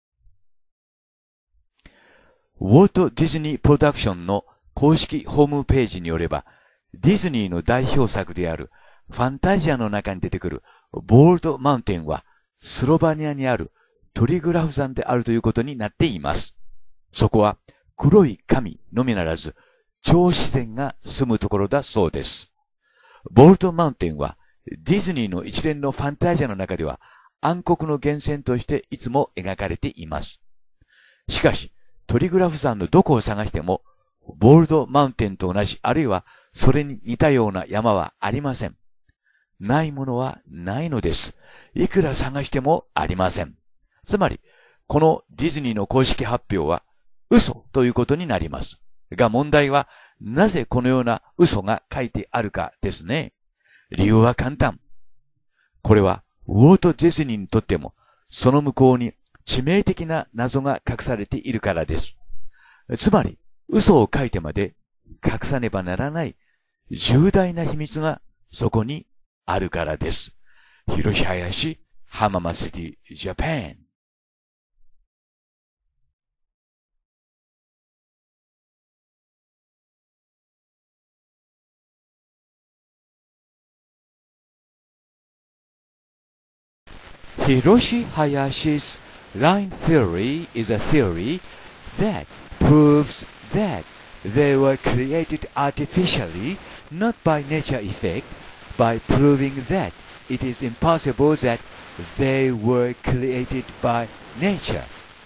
ウォルト・ディズニー・プロダクションの公式ホームページによれば、ディズニーの代表作であるファンタジアの中に出てくるボールド・マウンテンはスロバニアにあるトリグラフ山であるということになっています。そこは黒い神のみならず超自然が住むところだそうです。ボールド・マウンテンはディズニーの一連のファンタジアの中では暗黒の源泉としていつも描かれています。しかし、トリグラフ山のどこを探しても、ボールドマウンテンと同じ、あるいはそれに似たような山はありません。ないものはないのです。いくら探してもありません。つまり、このディズニーの公式発表は嘘ということになります。が問題は、なぜこのような嘘が書いてあるかですね。理由は簡単。これはウォルト・ディズニーにとっても、その向こうに致命的な謎が隠されているからです。つまり、嘘を書いてまで隠さねばならない重大な秘密がそこにあるからです。広し林、浜松シティ、ジャパン。Hiroshi Hayashi's line theory is a theory that proves that they were created artificially, not by nature effect, by proving that it is impossible that they were created by nature.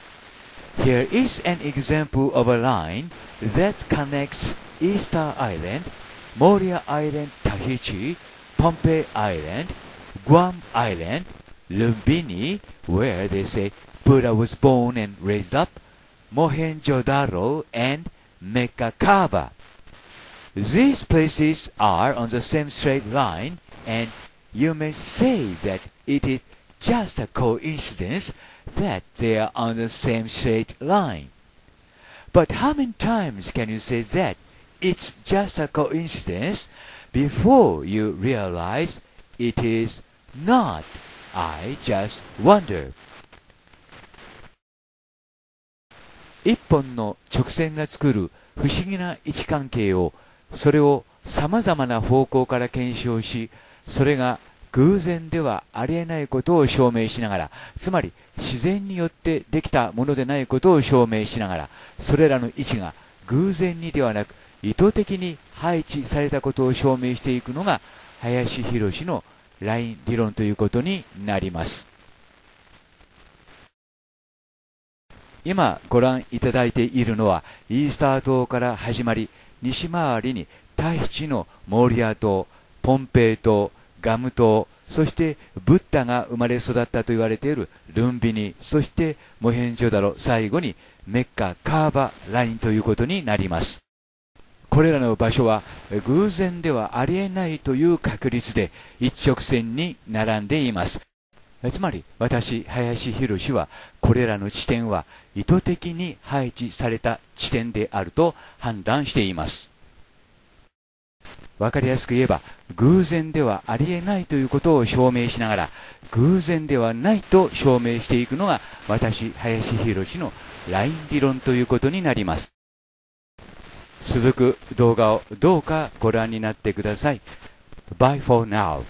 Here is an example of a line that connects Easter Island, Moria Island, Tahiti, Pohnpei Island, Guam Island, Lumbini, where they say Buddha was born and raised up, Mohenjo-daro, and Mekkah-Kaaba. These places are on the same straight line, and you may say that it is just a coincidence that they are on the same straight line. But how many times can you say that it's just a coincidence before you realize it is not? I just wonder. 一本の直線が作る不思議な位置関係を、それを様々な方向から検証し、それが偶然ではありえないことを証明しながら、つまり自然によってできたものでないことを証明しながら、それらの位置が偶然にではなく意図的に配置されたことを証明していくのが林博のライン理論ということになります。今ご覧いただいているのはイースター島から始まり西回りにタヒチのモーリア島、ポンペイ島、ガム島、そしてブッダが生まれ育ったと言われているルンビニ、そしてモヘンジョダロ、最後にメッカ・カーバラインということになります。これらの場所は偶然ではありえないという確率で一直線に並んでいます。つまり私、林博はこれらの地点は意図的に配置された地点であると判断しています。わかりやすく言えば偶然ではありえないということを証明しながら偶然ではないと証明していくのが私、林博のライン理論ということになります。続く動画をどうかご覧になってください。Bye for now.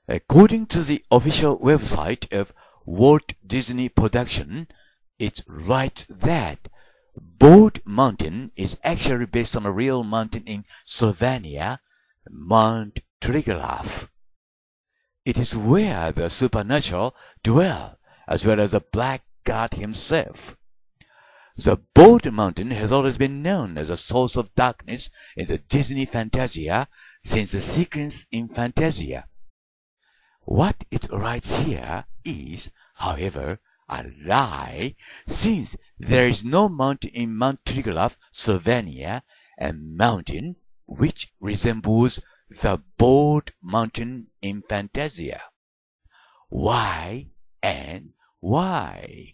According to the official website of Walt Disney Production, it writes that Bald Mountain is actually based on a real mountain in Slovenia, Mount Triglav. It is where the supernatural dwell, as well as the Black God himself. The Bald Mountain has always been known as a source of darkness in the Disney Fantasia since the sequence in Fantasia. What it writes here is, however, a lie, since there is no mountain in Mount Triglav, Slovenia, a mountain which resembles the Bald Mountain in Fantasia. Why and why?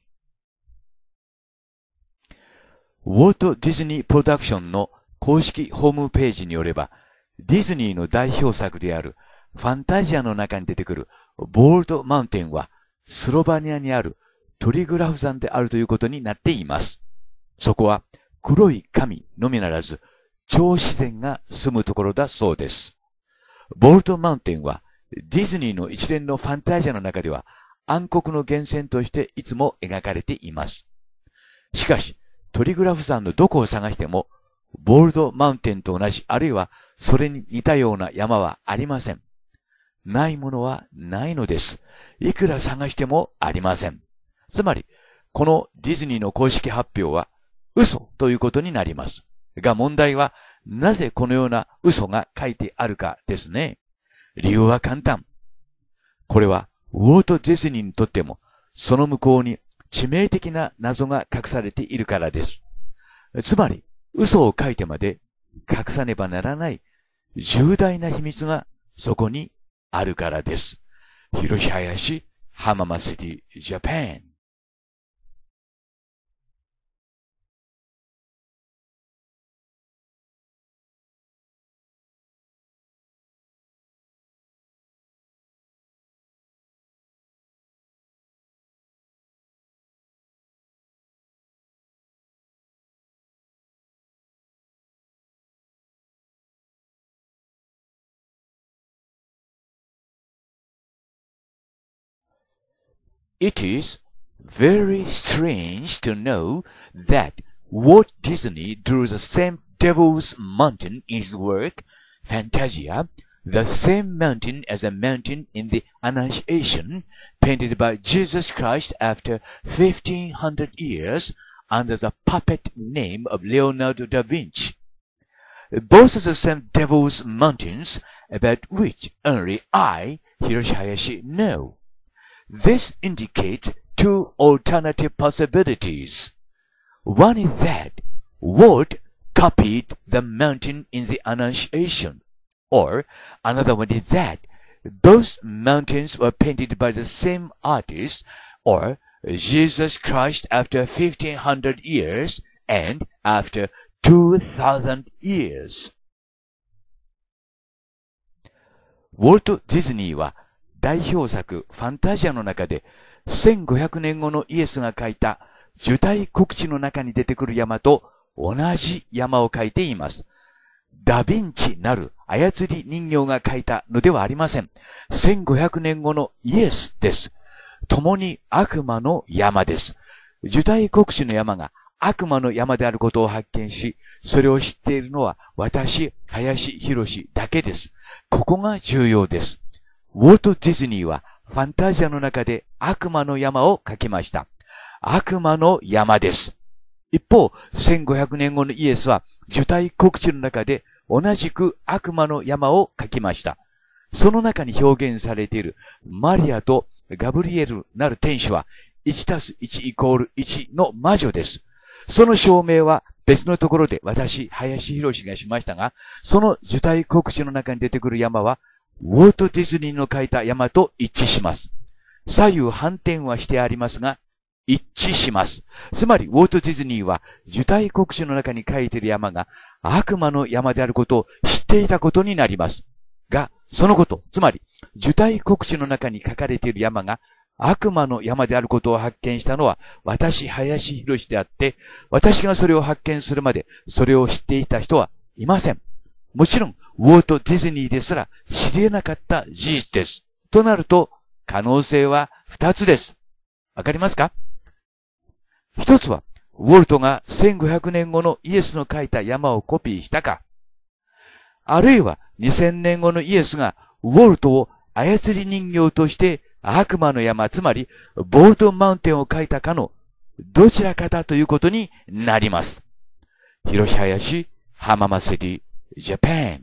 ウォルト・ディズニー・プロダクションの公式ホームページによれば、ディズニーの代表作であるファンタジアの中に出てくるボールド・マウンテンはスロバニアにあるトリグラフ山であるということになっています。そこは黒い神のみならず超自然が住むところだそうです。ボールド・マウンテンはディズニーの一連のファンタジアの中では暗黒の源泉としていつも描かれています。しかし、トリグラフ山のどこを探しても、ボールドマウンテンと同じ、あるいはそれに似たような山はありません。ないものはないのです。いくら探してもありません。つまり、このディズニーの公式発表は嘘ということになります。が問題は、なぜこのような嘘が書いてあるかですね。理由は簡単。これはウォルト・ディズニーにとっても、その向こうに致命的な謎が隠されているからです。つまり、嘘を書いてまで隠さねばならない重大な秘密がそこにあるからです。広林浜松シティ、ジャパン。It is very strange to know that Walt Disney drew the same Devil's Mountain in his work, Fantasia, the same mountain as a mountain in the Annunciation, painted by Jesus Christ after 1500 years under the puppet name of Leonardo da Vinci. Both are the same Devil's Mountains, about which only I, Hiroshi Hayashi, know. This indicates two alternative possibilities. One is that Walt copied the mountain in the Annunciation, or another one is that both mountains were painted by the same artist, or Jesus Christ after 1500 years and after 2000 years. ウォルト・ディズニーは代表作ファンタジアの中で1500年後のイエスが描いた受胎告知の中に出てくる山と同じ山を描いています。ダヴィンチなる操り人形が描いたのではありません。1500年後のイエスです。共に悪魔の山です。受胎告知の山が悪魔の山であることを発見し、それを知っているのは私、林博だけです。ここが重要です。ウォルト・ディズニーはファンタジアの中で悪魔の山を描きました。悪魔の山です。一方、1500年後のイエスは受胎告知の中で同じく悪魔の山を描きました。その中に表現されているマリアとガブリエルなる天使は 1+1=1 の魔女です。その証明は別のところで私、林博がしましたが、その受胎告知の中に出てくる山はウォルト・ディズニーの描いた山と一致します。左右反転はしてありますが、一致します。つまり、ウォルト・ディズニーは受胎告知の中に描いている山が悪魔の山であることを知っていたことになります。が、そのこと、つまり、受胎告知の中に書かれている山が悪魔の山であることを発見したのは私、林博であって、私がそれを発見するまでそれを知っていた人はいません。もちろん、ウォルト・ディズニーですら知り得なかった事実です。ととなると、可能性は2つです。わかりますか？一つは、ウォルトが1500年後のイエスの書いた山をコピーしたか、あるいは2000年後のイエスがウォルトを操り人形として悪魔の山、つまりボルトンマウンテンを書いたかのどちらかだということになります。広島林浜松市ジャパン。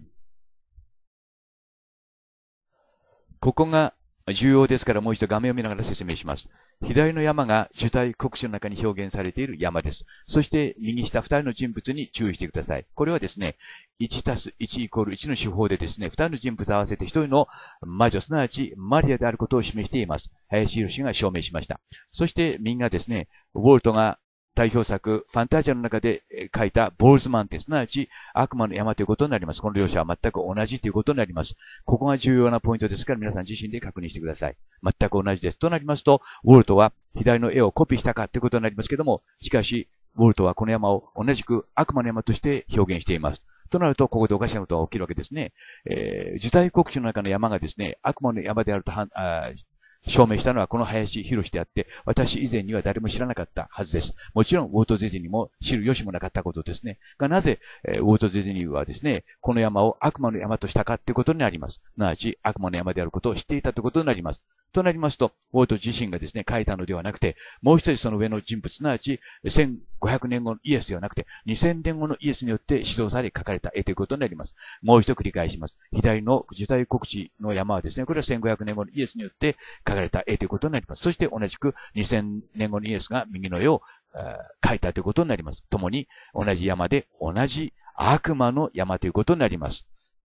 ここが重要ですからもう一度画面を見ながら説明します。左の山が受胎国史の中に表現されている山です。そして右下2人の人物に注意してください。これはですね、1+1=1の手法でですね、2人の人物を合わせて1人の魔女、すなわちマリアであることを示しています。林博が証明しました。そして右がですね、ウォルトが代表作、ファンタジアの中で書いたボールズマンテン、すなわち悪魔の山ということになります。この両者は全く同じということになります。ここが重要なポイントですから皆さん自身で確認してください。全く同じです。となりますと、ウォルトは左の絵をコピーしたかということになりますけども、しかし、ウォルトはこの山を同じく悪魔の山として表現しています。となると、ここでおかしなことが起きるわけですね。受胎国史の中の山がですね、悪魔の山であると証明したのはこの林博であって、私以前には誰も知らなかったはずです。もちろん、ウォルト・ディズニーも知る由もなかったことですね。が、なぜ、ウォルト・ディズニーはですね、この山を悪魔の山としたかということになります。すなわち、悪魔の山であることを知っていたということになります。となりますと、ウォルト自身がですね、書いたのではなくて、もう一人その上の人物、すなわち、1500年後のイエスではなくて、2000年後のイエスによって指導され書かれた絵ということになります。もう一度繰り返します。左の受胎国史の山はですね、これは1500年後のイエスによって書かれた絵ということになります。そして同じく2000年後のイエスが右の絵を書いたということになります。共に同じ山で同じ悪魔の山ということになります。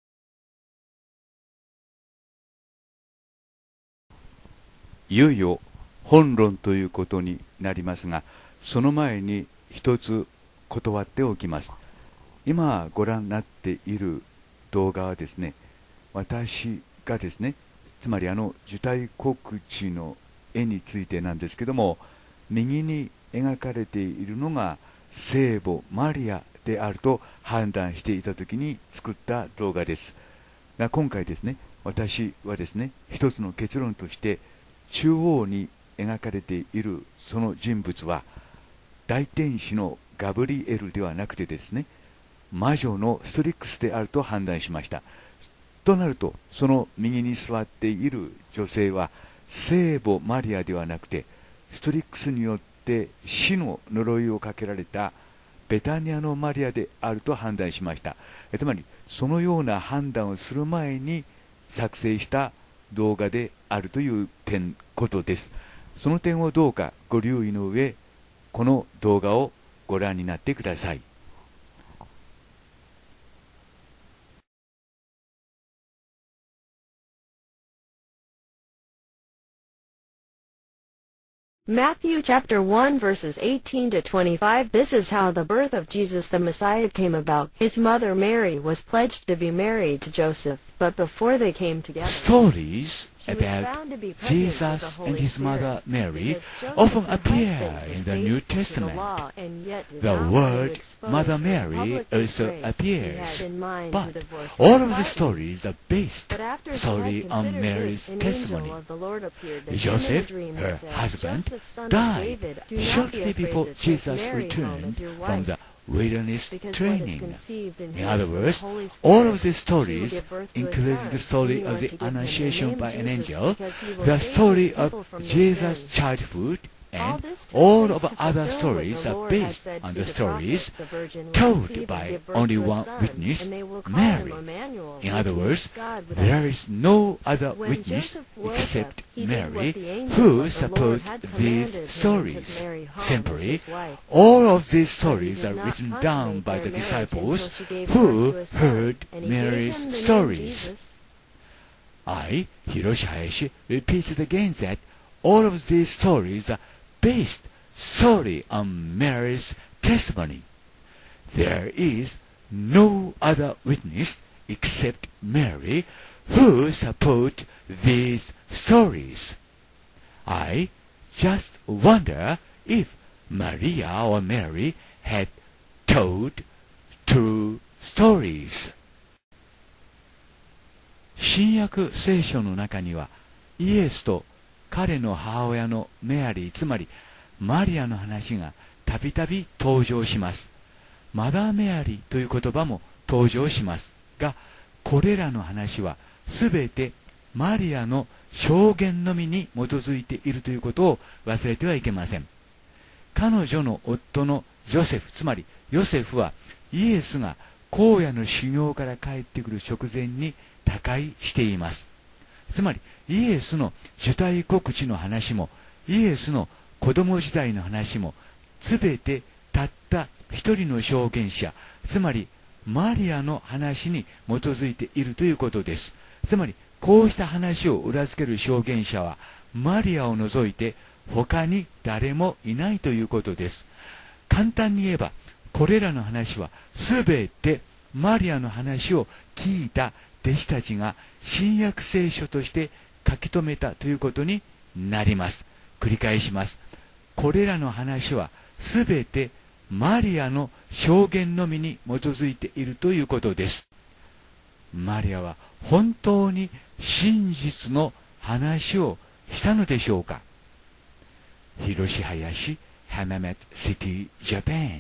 いよいよ本論ということになりますが、その前に一つ断っておきます。今ご覧になっている動画はですね、私がですね、つまり受胎告知の絵についてなんですけども、右に描かれているのが聖母マリアであると判断していたときに作った動画です。が今回ですね、私はですね、一つの結論として中央に描かれているその人物は大天使のガブリエルではなくてですね、魔女のストリックスであると判断しました。となると、その右に座っている女性は聖母マリアではなくて、ストリックスによって死の呪いをかけられたベタニアのマリアであると判断しました。つまりそのような判断をする前に作成した動画であるということです。その点をどうかご留意の上、この動画をご覧になってください。 Matthew chapter 1 verses 18 to 25. This is how the birth of Jesus the Messiah came about. His mother Mary was pledged to be married to Joseph, but before they came together, Stories she was about found to be pregnant with Jesus the and Holy his Spirit, mother Mary because Joseph, often her appear husband, was in the New faithful to the Testament. law, and yet did The not want to word expose Mother her Mary public also disgrace. He appears, had in mind but to divorce her all of the quietly. stories are based But after he solely had on considered Mary's this, an testimony. angel of the Lord appeared to him in a Joseph, dream her and said, husband, Joseph, son of died David, do not be shortly afraid before to take Jesus Mary home returned as your from wife, the wilderness because what is training. conceived in In her other is from the words, Holy all Spirit. of these She will stories, give birth to a including son, the story and you of are the to give him the Annunciation name by an Jesus, angel, because he will the save story his of people from their Jesus' sins. childhood, All and this took all place of to other fulfill what stories the are Lord had based said on to the the stories prophet, the virgin will told conceive and by give birth only to a one son, witness, and they will call Mary. him Emmanuel, In which other means words, God with there us. is no other When witness Joseph woke except up, he did Mary what the angel who of the Lord supported had these commanded him and took stories. Mary home as Simply, his wife. all of these But he stories did are not written down consummate by their the marriage until disciples she gave who birth to a son, heard and he gave Mary's him the name stories. Jesus. I, Hiroshi Hayashi, repeats again that all of these stories are based solely on Mary's testimony. There is no other witness except Mary who support these stories. I just wonder if Maria or Mary had told true stories. 新約聖書の中にはイエスと彼の母親のメアリー、つまりマリアの話がたびたび登場します。マダーメアリーという言葉も登場しますが、これらの話はすべてマリアの証言のみに基づいているということを忘れてはいけません。彼女の夫のジョセフ、つまりヨセフはイエスが荒野の修行から帰ってくる直前に他界しています。つまりイエスの受胎告知の話もイエスの子供時代の話もすべてたった一人の証言者、つまりマリアの話に基づいているということです。つまりこうした話を裏付ける証言者はマリアを除いて他に誰もいないということです。簡単に言えばこれらの話はすべてマリアの話を聞いた弟子たちが新約聖書として書き留めたということになります。繰り返します。これらの話はすべてマリアの証言のみに基づいているということです。マリアは本当に真実の話をしたのでしょうか。広志林、浜松シティ、ジャパン。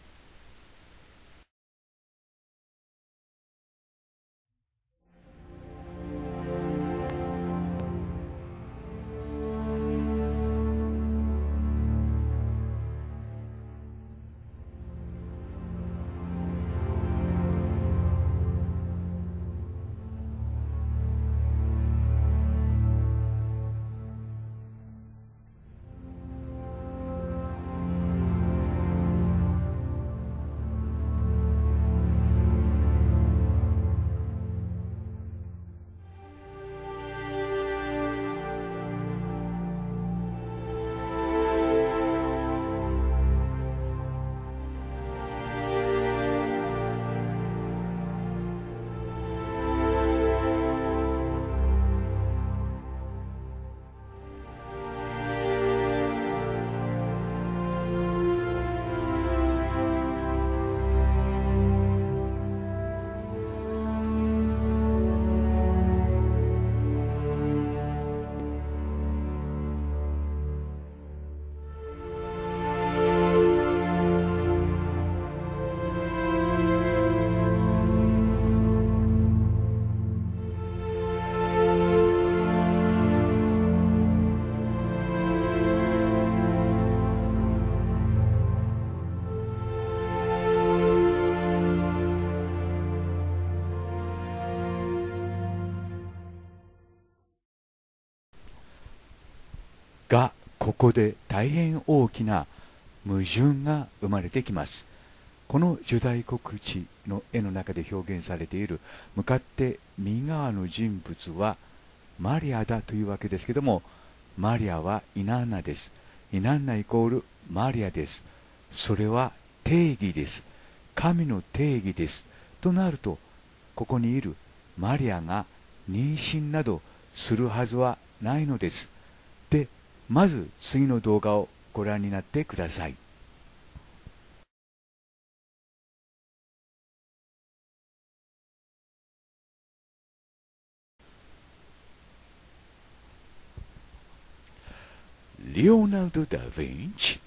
が、ここで大変大きな矛盾が生まれてきます。この受胎告知の絵の中で表現されている向かって右側の人物はマリアだというわけですけども、マリアはイナンナです。イナンナイコールマリアです。それは定義です。神の定義です。となると、ここにいるマリアが妊娠などするはずはないのです。で、まず次の動画をご覧になってください。Leonardo da Vinci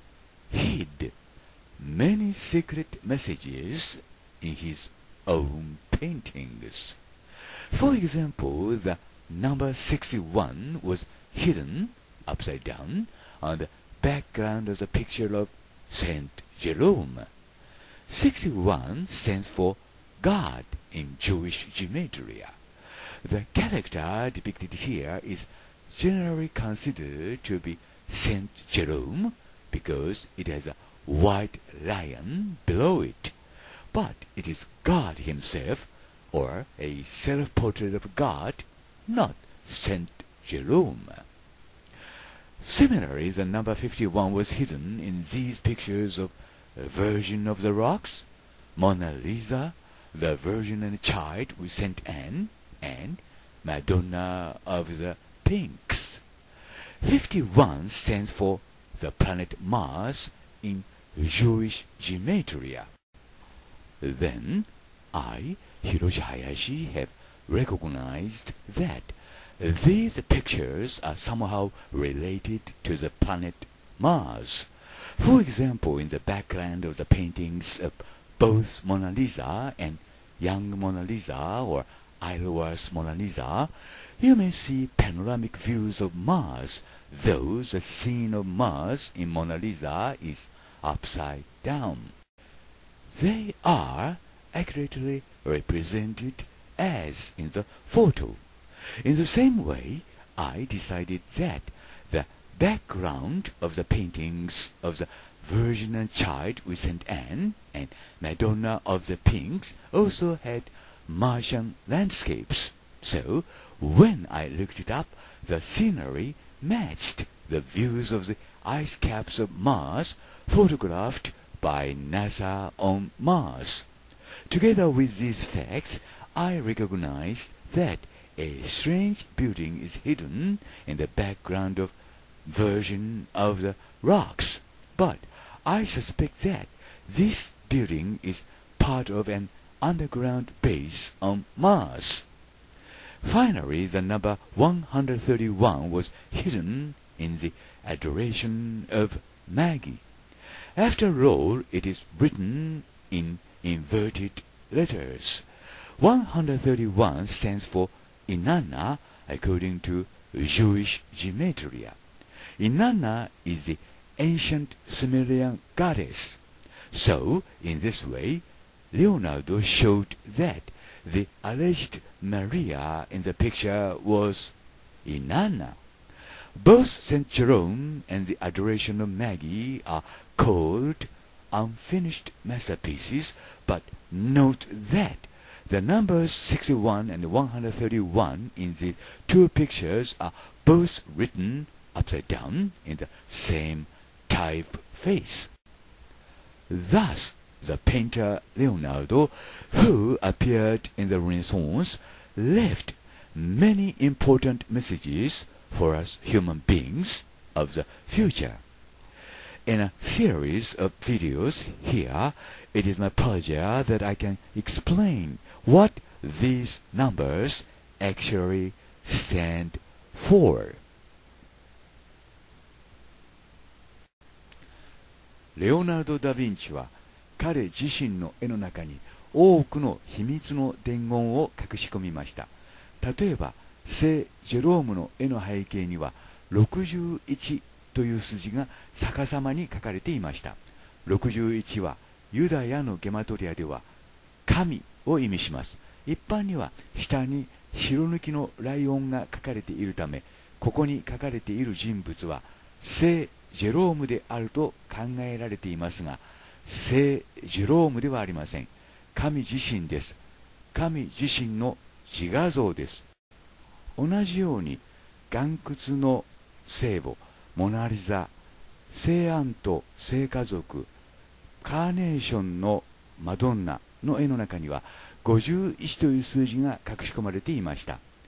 hid many secret messages in his own paintings. For example, the number 61 was hidden upside down on the background of the picture of Saint Jerome. 61 stands for God in Jewish gematria. The character depicted here is generally considered to be Saint Jerome because it has a white lion below it, but it is God himself, or a self-portrait of God, not Saint Jerome. Similarly, the number 51 was hidden in these pictures of Virgin of the Rocks, Mona Lisa, the Virgin and Child with Saint Anne, and Madonna of the Pinks. 51 stands for the planet Mars in Jewish gematria. Then, I, Hiroshi Hayashi, have recognized that These pictures are somehow related to the planet Mars. For example, in the background of the paintings of both Mona Lisa and Young Mona Lisa or Isleworth Mona Lisa, you may see panoramic views of Mars, though the scene of Mars in Mona Lisa is upside down. They are accurately represented as in the photo. In the same way, I decided that the background of the paintings of the Virgin and Child with St. Anne and Madonna of the Pinks also had Martian landscapes. So, when I looked it up, the scenery matched the views of the ice caps of Mars photographed by NASA on Mars. Together with these facts, I recognized that a strange building is hidden in the background of Virgin of the rocks. But I suspect that this building is part of an underground base on Mars. Finally, the number 131 was hidden in the Adoration of Maggie. After all, it is written in inverted letters. 131 stands for Inanna according to Jewish gematria. Inanna is the ancient Sumerian goddess. So, in this way, Leonardo showed that the alleged Maria in the picture was Inanna. Both St. Jerome and the Adoration of Maggie are called unfinished masterpieces, but note that the numbers 61 and 131 in the two pictures are both written upside down in the same typeface. Thus, the painter Leonardo, who appeared in the Renaissance, left many important messages for us human beings of the future. In a series of videos here, it is my pleasure that I can explain what these numbers actually stand for. レオナルド・ダ・ヴィンチは彼自身の絵の中に多くの秘密の伝言を隠し込みました。例えば聖ジェロームの絵の背景には61という数字が逆さまに書かれていました。61はユダヤのゲマトリアでは神を意味します。一般には下に白抜きのライオンが書かれているため、ここに書かれている人物は聖ジェロームであると考えられていますが、聖ジェロームではありません。神自身です。神自身の自画像です。同じように岩窟の聖母、モナリザ、聖アンと聖家族、カーネーションのマドンナの絵の中には51という数字が隠し込まれていました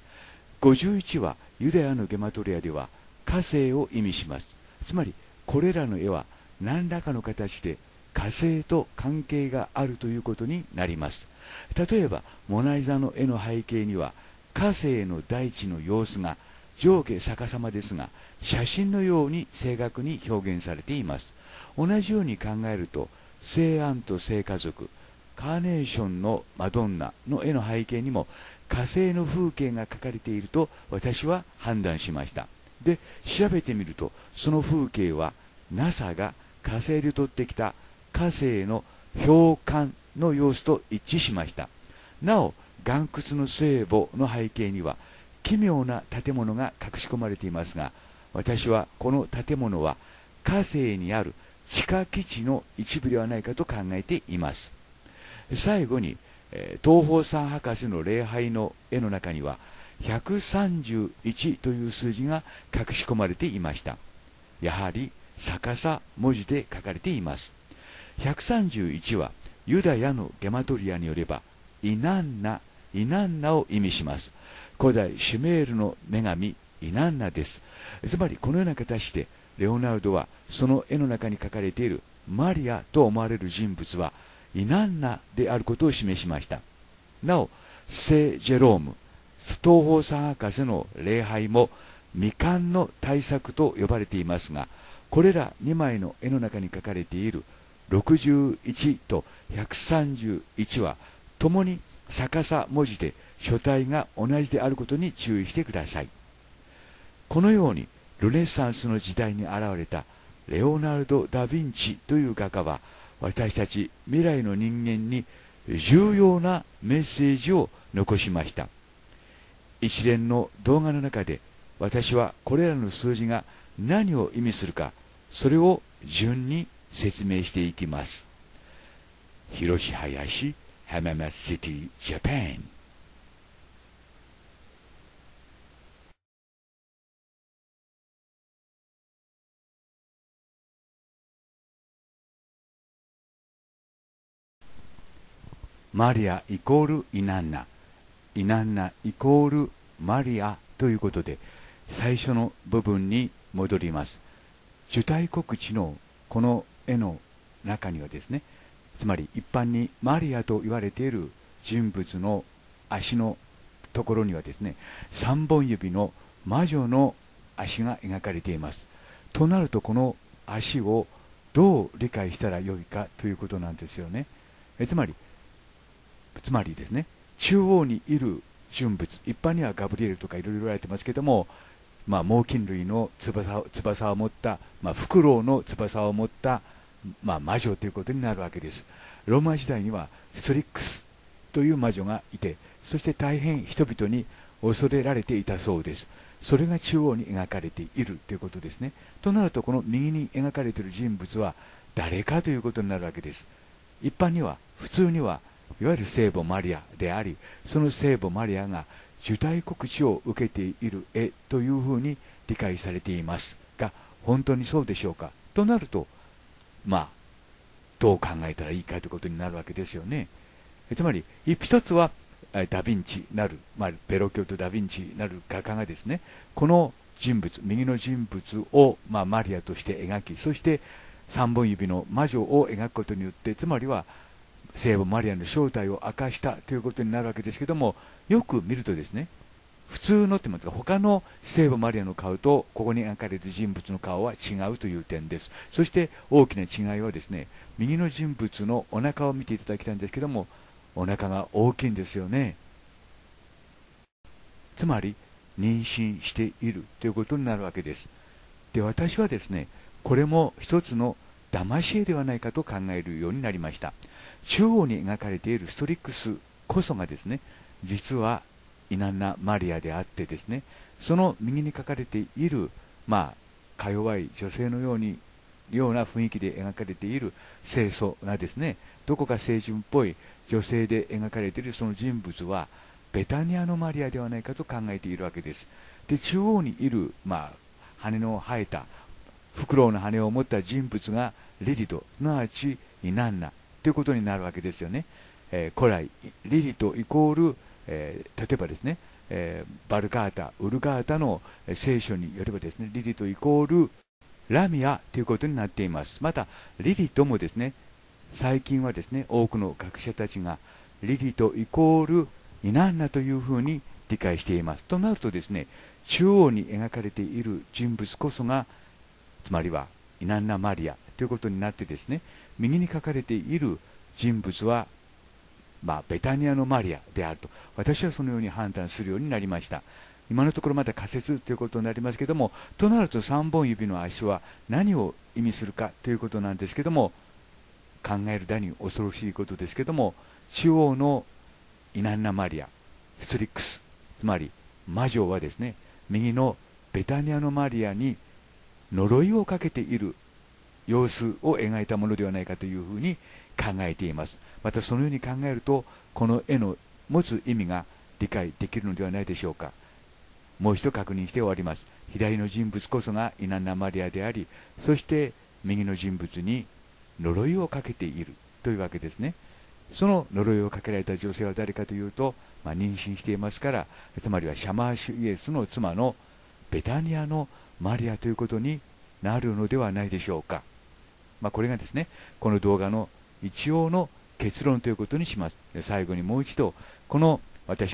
。51はユダヤのゲマトリアでは火星を意味します。つまりこれらの絵は何らかの形で火星と関係があるということになります。例えばモナリザの絵の背景には火星の大地の様子が上下逆さまですが、写真のように正確に表現されています。同じように考えると聖アンと聖家族、カーネーションのマドンナの絵の背景にも火星の風景が描かれていると私は判断しました。で、調べてみるとその風景は NASA が火星で撮ってきた火星の氷管の様子と一致しました。なお岩窟の聖母の背景には奇妙な建物が隠し込まれていますが、私はこの建物は火星にある地下基地の一部ではないかと考えています。最後に東方三博士の礼拝の絵の中には131という数字が隠し込まれていました。やはり逆さ文字で書かれています。131はユダヤのゲマトリアによればイナンナを意味します。古代シュメールの女神イナンナです。つまりこのような形でレオナルドはその絵の中に書かれているマリアと思われる人物はイナンナであることを示しました。なお聖ジェローム、 東方三博士の礼拝も未完の大作と呼ばれていますが、これら2枚の絵の中に書かれている61と131は共に逆さ文字で書体が同じであることに注意してください。このようにルネサンスの時代に現れたレオナルド・ダ・ヴィンチという画家は、私たち未来の人間に重要なメッセージを残しました。一連の動画の中で、私はこれらの数字が何を意味するか、それを順に説明していきます。広志林、浜松シティ、ジャパン。マリアイコールイナンナ、イナンナイコールマリアということで、最初の部分に戻ります。受胎告知のこの絵の中にはですね、つまり一般にマリアと言われている人物の足のところにはですね、3本指の魔女の足が描かれています。となると、この足をどう理解したらよいかということなんですよね。つまりですね、中央にいる人物、一般にはガブリエルとかいろいろ言われてますけども、猛禽類の翼を持った、フクロウの翼を持った、魔女ということになるわけです。ローマ時代にはストリックスという魔女がいて、そして大変人々に恐れられていたそうです。それが中央に描かれているということですね。となると、この右に描かれている人物は誰かということになるわけです。一般には、普通にはいわゆる聖母マリアであり、その聖母マリアが受胎告知を受けている絵というふうに理解されていますが、本当にそうでしょうかとなると、どう考えたらいいかということになるわけですよね。つまり一つはダ・ヴィンチなる、ベロキオとダ・ヴィンチなる画家がですね、この人物、右の人物を、マリアとして描き、そして3本指の魔女を描くことによって、つまりは聖母マリアの正体を明かしたということになるわけですけども、よく見るとですね、普通のって言いますか、他の聖母マリアの顔とここに描かれる人物の顔は違うという点です。そして大きな違いはですね、右の人物のお腹を見ていただきたいんですけども、お腹が大きいんですよね。つまり妊娠しているということになるわけです。で、私はですね、これも一つの騙し絵ではないかと考えるようになりました。中央に描かれているストリックスこそがですね、実はイナンナ・マリアであってですね、その右に描かれている、か弱い女性のような雰囲気で描かれている清楚なですね、どこか清純っぽい女性で描かれているその人物はベタニアのマリアではないかと考えているわけです。で、中央にいる、羽の生えたフクロウの羽を持った人物がリリト、すなわちイナンナということになるわけですよね。古来リリトイコール、例えばですね、バルガータ、ウルガータの聖書によればですね、リリトイコールラミアということになっています。またリリトもですね、最近はですね、多くの学者たちがリリトイコールイナンナというふうに理解しています。となるとですね、中央に描かれている人物こそが、つまりはイナンナ・マリアということになってですね、右に書かれている人物は、ベタニアのマリアであると、私はそのように判断するようになりました。今のところまだ仮説ということになりますけども、となると3本指の足は何を意味するかということなんですけども、考えるだに恐ろしいことですけども、中央のイナンナ・マリア、ストリックス、つまり魔女はですね、右のベタニアのマリアに呪いをかけている様子を描いたものではないかというふうに考えています。またそのように考えると、この絵の持つ意味が理解できるのではないでしょうか。もう一度確認して終わります。左の人物こそがイナンナ・マリアであり、そして右の人物に呪いをかけているというわけですね。その呪いをかけられた女性は誰かというと、妊娠していますから、つまりはシャマーシュイエスの妻のベタニアのマリアということになるのではないでしょうか。これがですね、この動画の一応の結論ということにします。最後にもう一度、この私が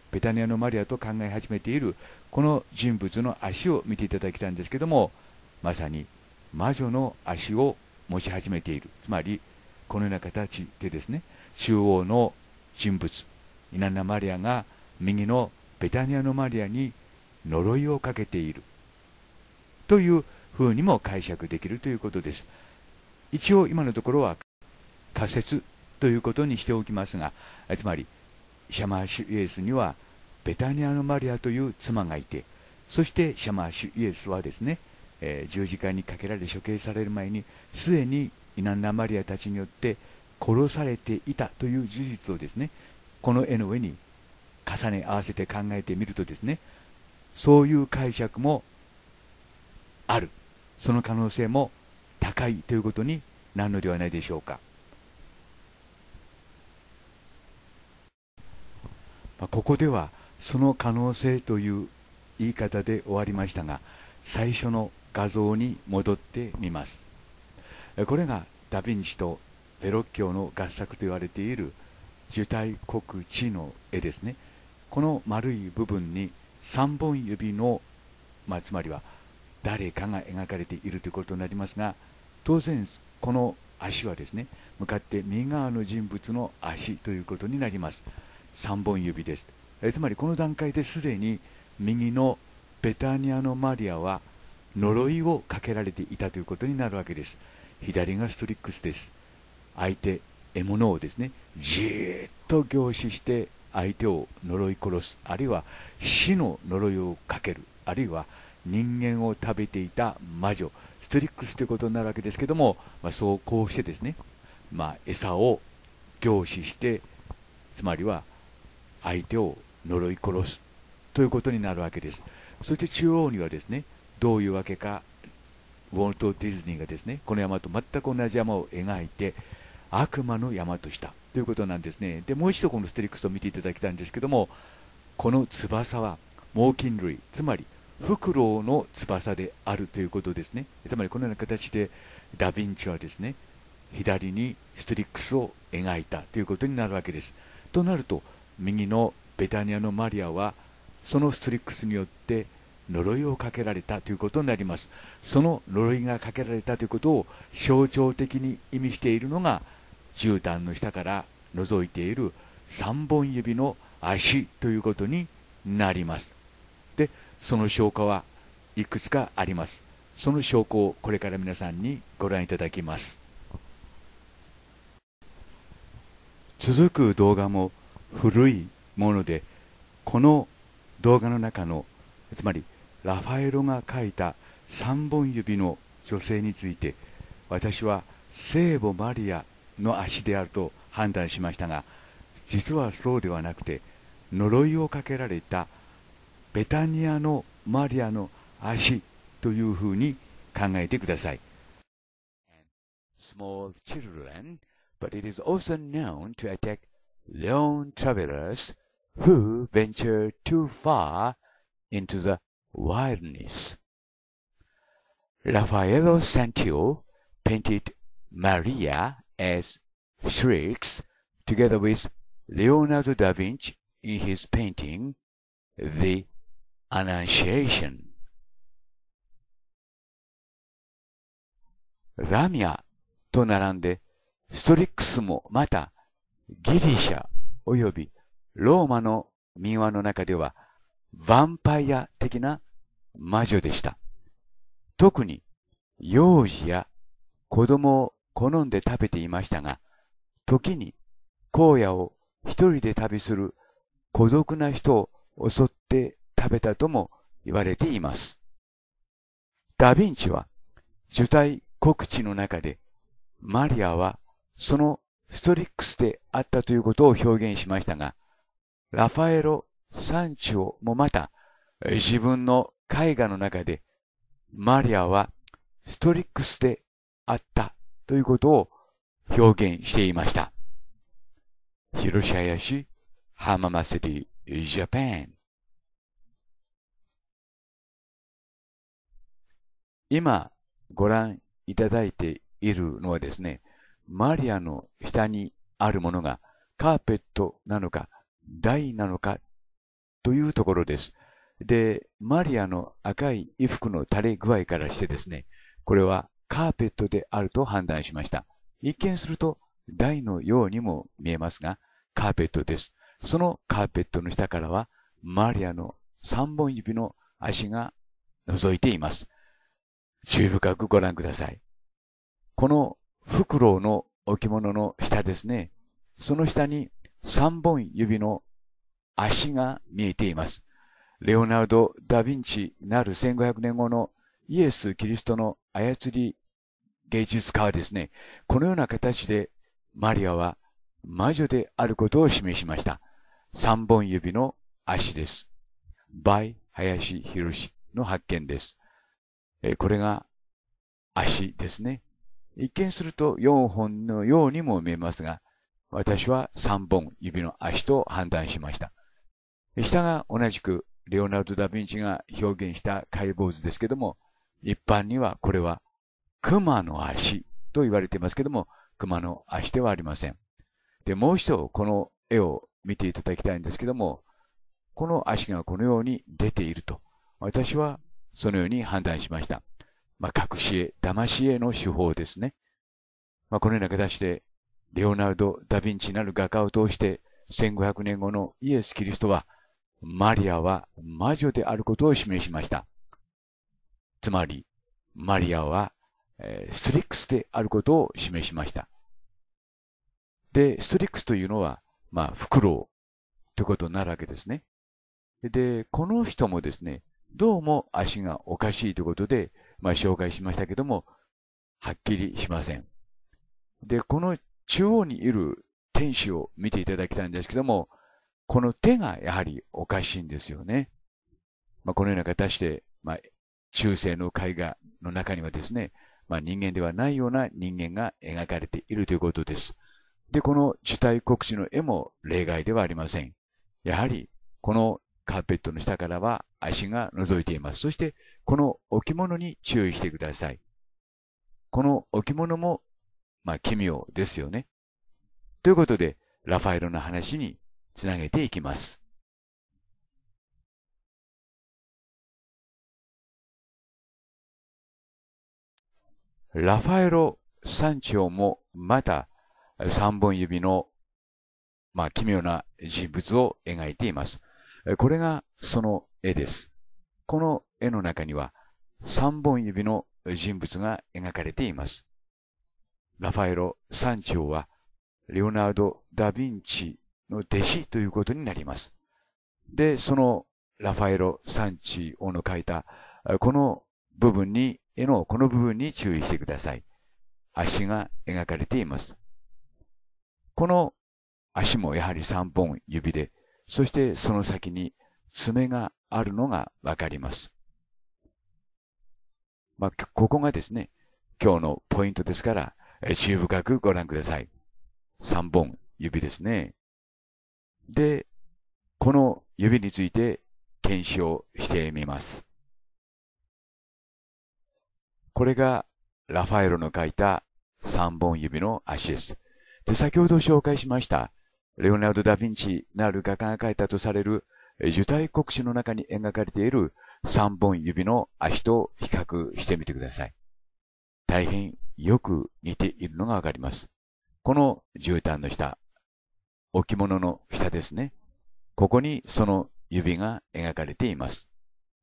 ベタニアのマリアと考え始めているこの人物の足を見ていただきたいんですけども、まさに魔女の足を持ち始めている。つまりこのような形でですね、中央の人物イナンナ・マリアが右のベタニアのマリアに呪いをかけているというふうにも解釈できるということです。一応今のところは仮説ということにしておきますが、つまりシャマーシュイエスにはベタニアのマリアという妻がいて、そしてシャマーシュイエスはですね、十字架にかけられ処刑される前にすでにイナンナ・マリアたちによって殺されていたという事実をですね、この絵の上に重ね合わせて考えてみるとですね、そういう解釈もある、その可能性も高いということになるのではないでしょうか。ここではその可能性という言い方で終わりましたが、最初の画像に戻ってみます。これがダ・ヴィンチとベロッキオの合作と言われている受胎告知の絵ですね。この丸い部分に3本指の、つまりは誰かが描かれているということになりますが、当然この足はですね、向かって右側の人物の足ということになります。3本指です。つまりこの段階ですでに右のベタニアのマリアは呪いをかけられていたということになるわけです。左がストリックスです。相手、獲物をですね、じーっと凝視して相手を呪い殺す、あるいは死の呪いをかける、あるいは人間を食べていた魔女、ストリックスということになるわけですけども、こうしてですね、餌を凝視して、つまりは相手を呪い殺すということになるわけです。そして中央にはですね、どういうわけかウォルト・ディズニーがですね、この山と全く同じ山を描いて悪魔の山としたということなんですね。でもう一度このステリックスを見ていただきたいんですけども、この翼は猛禽類、つまりフクロウの翼であるということですね。つまりこのような形でダ・ヴィンチはですね、左にストリックスを描いたということになるわけです。となると右のベタニアのマリアはそのストリックスによって呪いをかけられたということになります。その呪いがかけられたということを象徴的に意味しているのが、絨毯の下から覗いている3本指の足ということになります。で、その証拠はいくつかあります。その証拠をこれから皆さんにご覧いただきます。続く動画も古いもので、この動画の中の、つまりラファエロが描いた3本指の女性について、私は聖母マリアの足であると判断しましたが、実はそうではなくて、呪いをかけられたベタニアのマリアの足というふうに考えてください。Small children, but it is also known to attack lone travelers who venture too far into the wilderness. Raffaello Santillo painted Maria as shrieks together with Leonardo da Vinci in his painting The Annunciation. ラミアと並んでストリックスもまたギリシャおよびローマの民話の中ではヴァンパイア的な魔女でした。特に幼児や子供を好んで食べていましたが、時に荒野を一人で旅する孤独な人を襲って食べたとも言われています。ダ・ヴィンチは受胎告知の中でマリアはそのストリックスであったということを表現しましたが、ラファエロ・サンチオもまた自分の絵画の中でマリアはストリックスであったということを表現していました。広島市浜松市ジャパン。今ご覧いただいているのはですね、マリアの下にあるものがカーペットなのか台なのかというところです。で、マリアの赤い衣服の垂れ具合からしてですね、これはカーペットであると判断しました。一見すると台のようにも見えますが、カーペットです。そのカーペットの下からは、マリアの3本指の足が覗いています。注意深くご覧ください。このフクロウの置物の下ですね。その下に3本指の足が見えています。レオナルド・ダ・ヴィンチなる1500年後のイエス・キリストの操り芸術家はですね、このような形でマリアは魔女であることを示しました。3本指の足です。by 林博の発見です。これが足ですね。一見すると4本のようにも見えますが、私は3本指の足と判断しました。下が同じくレオナルド・ダ・ヴィンチが表現した解剖図ですけども、一般にはこれは熊の足と言われていますけども、熊の足ではありません。で、もう一度この絵を見ていただきたいんですけども、この足がこのように出ていると、私はそのように判断しました。隠し絵、騙し絵の手法ですね。このような形で、レオナルド・ダ・ヴィンチなる画家を通して、1500年後のイエス・キリストは、マリアは魔女であることを示しました。つまり、マリアは、ストリックスであることを示しました。で、ストリックスというのは、フクロウということになるわけですね。で、この人もですね、どうも足がおかしいということで、紹介しましたけども、はっきりしません。で、この中央にいる天使を見ていただきたいんですけども、この手がやはりおかしいんですよね。このような形で、中世の絵画の中にはですね、人間ではないような人間が描かれているということです。で、この受胎国師の絵も例外ではありません。やはり、このカーペットの下からは足が覗いています。そして、この置物に注意してください。この置物も、奇妙ですよね。ということで、ラファエロの話につなげていきます。ラファエロ・サンチオもまた3本指の、奇妙な人物を描いています。これがその絵です。この絵の中には3本指の人物が描かれています。ラファエロ・サンチオはレオナルド・ダ・ヴィンチの弟子ということになります。で、そのラファエロ・サンチオの描いたこの部分に、絵のこの部分に注意してください。足が描かれています。この足もやはり3本指で、そしてその先に爪があるのがわかります。ここがですね、今日のポイントですから、注意深くご覧ください。3本指ですね。で、この指について検証してみます。これがラファエロの描いた3本指の足です。で、先ほど紹介しました、レオナルド・ダ・ヴィンチなる画家が描いたとされる受胎国師の中に描かれている3本指の足と比較してみてください。大変よく似ているのがわかります。この絨毯の下、置物の下ですね。ここにその指が描かれています。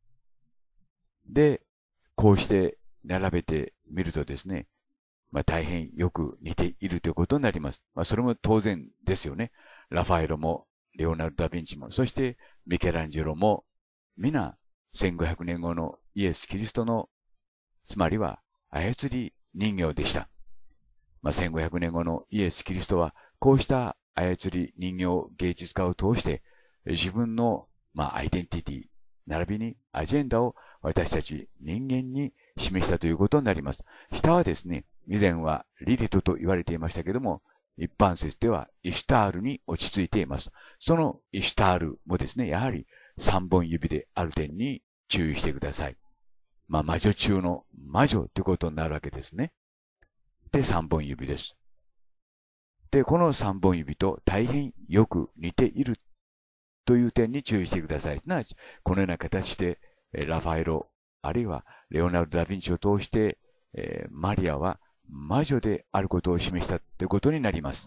で、こうして並べてみるとですね、大変よく似ているということになります。それも当然ですよね。ラファエロも、レオナルド・ダ・ヴィンチも、そしてミケランジェロも、皆1500年後のイエス・キリストの、つまりは操り人形でした。1500年後のイエス・キリストは、こうした操り人形芸術家を通して、自分の、アイデンティティ、並びにアジェンダを私たち人間に示したということになります。下はですね、以前はリリトと言われていましたけども、一般説ではイシュタールに落ち着いています。そのイシュタールもですね、やはり3本指である点に注意してください。魔女中の魔女ということになるわけですね。で、3本指です。で、この3本指と大変よく似ているという点に注意してください。すなわち、このような形で、ラファエロ、あるいはレオナルド・ダ・ヴィンチを通して、マリアは魔女であることを示したということになります。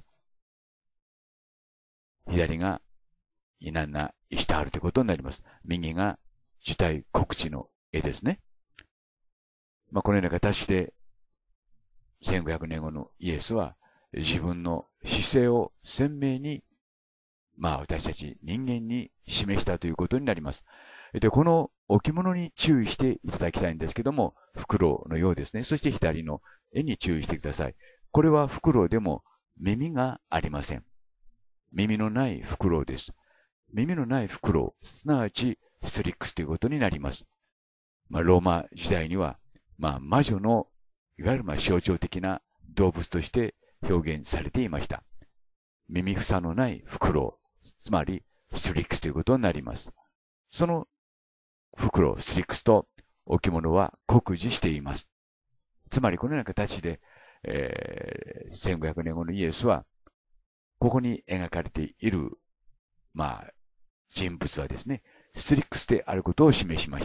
左がイナンナ・イシュタールということになります。右が受胎告知の絵ですね。このような形で、1500年後のイエスは自分の姿勢を鮮明に、私たち人間に示したということになります。で、この置物に注意していただきたいんですけども、フクロウのようですね。そして左の絵に注意してください。これはフクロウでも耳がありません。耳のないフクロウです。耳のないフクロウ、すなわちストリックスということになります。ローマ時代には、魔女のいわゆる象徴的な動物として表現されていました。耳房のないフクロウ、つまりストリックスということになります。そのフクロウ、ストリックスと置物は酷似しています。つまりこのような形で、1500年後のイエスは、ここに描かれている、人物はですね、ストリックスであることを示しました。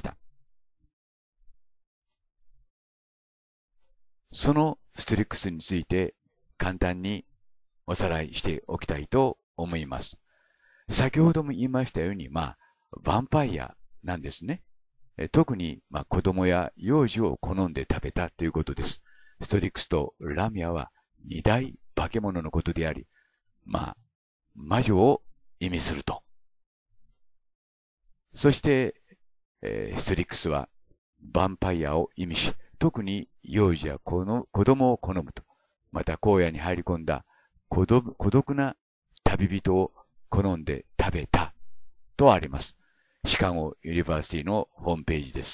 そのストリックスについて簡単におさらいしておきたいと思います。先ほども言いましたように、ヴァンパイアなんですね。特に、子供や幼児を好んで食べたということです。ストリックスとラミアは二大化け物のことであり、魔女を意味すると。そして、ストリックスはヴァンパイアを意味し、特に幼児や子供を好むと。また荒野に入り込んだ孤独な旅人を好んで食べたとあります。シカゴユニバーシティのホームページです。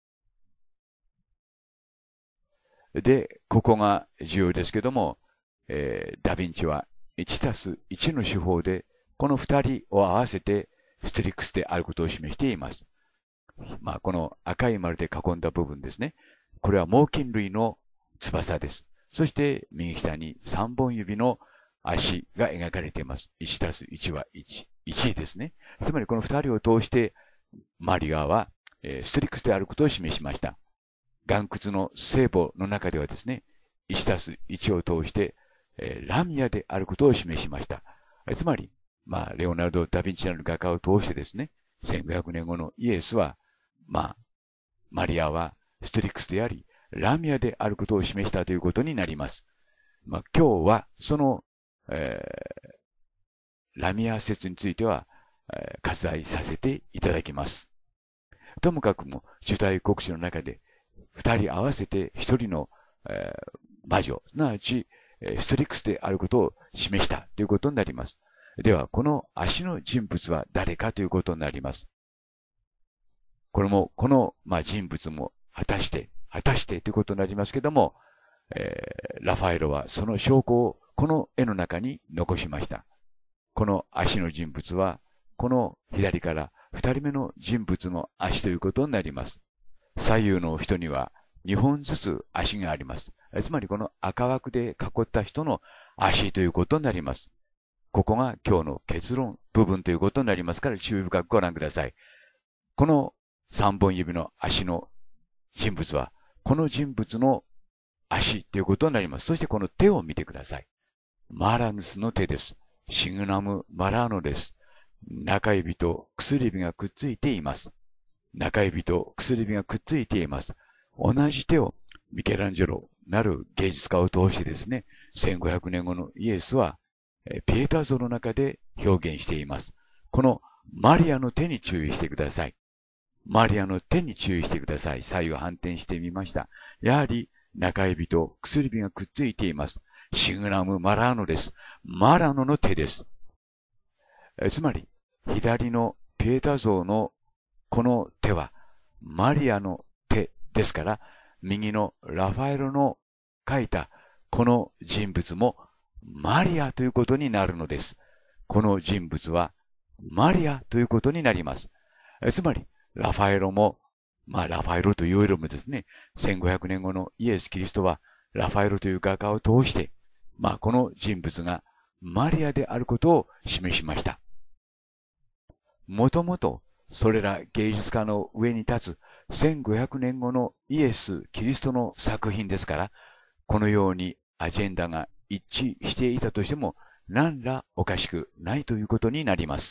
で、ここが重要ですけども、ダヴィンチは 1+1 の手法でこの二人を合わせてストリックスであることを示しています。この赤い丸で囲んだ部分ですね。これは猛禽類の翼です。そして右下に3本指の足が描かれています。1+1 は1ですね。つまりこの二人を通してマリアはストリックスであることを示しました。岩窟の聖母の中ではですね、1+1 を通してラミアであることを示しました。つまり、レオナルド・ダ・ヴィンチなる画家を通してですね、1500年後のイエスは、マリアはストリックスであり、ラミアであることを示したということになります。今日は、その、ラミア説については、割愛させていただきます。ともかくも、受胎告知の中で、二人合わせて一人の、魔女、すなわち、ストリックスであることを示したということになります。では、この足の人物は誰かということになります。この人物も果たしてということになりますけども、ラファエロはその証拠をこの絵の中に残しました。この足の人物は、この左から二人目の人物の足ということになります。左右の人には2本ずつ足があります。つまりこの赤枠で囲った人の足ということになります。ここが今日の結論部分ということになりますから注意深くご覧ください。この3本指の足の人物は、この人物の足ということになります。そしてこの手を見てください。マラヌスの手です。シグナム・マラーノです。中指と薬指がくっついています。中指と薬指がくっついています。同じ手をミケランジェロなる芸術家を通してですね、1500年後のイエスはピエタ像の中で表現しています。このマリアの手に注意してください。マリアの手に注意してください。左右反転してみました。やはり中指と薬指がくっついています。シグナム・マラーノです。マラーノの手です。つまり、左のピエタ像のこの手はマリアの手ですから、右のラファエロの描いたこの人物もマリアということになるのです。この人物はマリアということになります。つまり、ラファエロも、ラファエロというよりもですね、1500年後のイエス・キリストはラファエロという画家を通して、この人物がマリアであることを示しました。 もともとそれら芸術家の上に立つ1500年後のイエス・キリストの作品ですから、このようにアジェンダが一致していたとしても何らおかしくないということになります。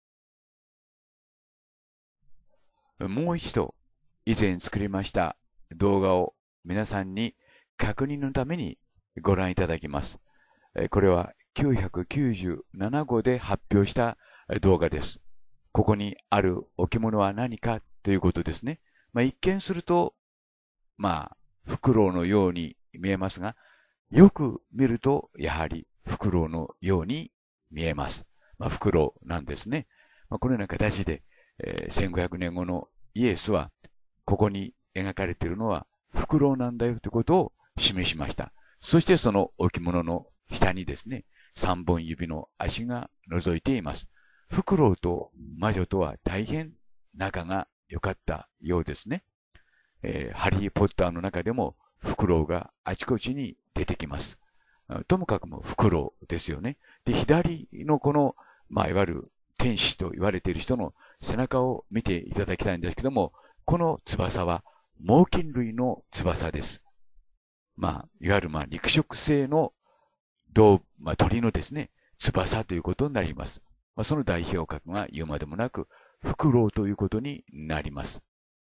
もう一度以前作りました動画を皆さんに確認のためにご覧いただきます。これは997号で発表した動画です。ここにある置物は何かということですね。一見すると、フクロウのように見えますが、よく見ると、やはりフクロウのように見えます。フクロウなんですね。このような形で、1500年後のイエスは、ここに描かれているのはフクロウなんだよということを示しました。そしてその置物の下にですね、3本指の足が覗いています。フクロウと魔女とは大変仲が良かったようですね。ハリー・ポッターの中でもフクロウがあちこちに出てきます。ともかくもフクロウですよね。で、左のこの、いわゆる天使と言われている人の背中を見ていただきたいんですけども、この翼は猛禽類の翼です。いわゆる肉食性の鳥のですね、翼ということになります。その代表格が言うまでもなく、フクロウということになります。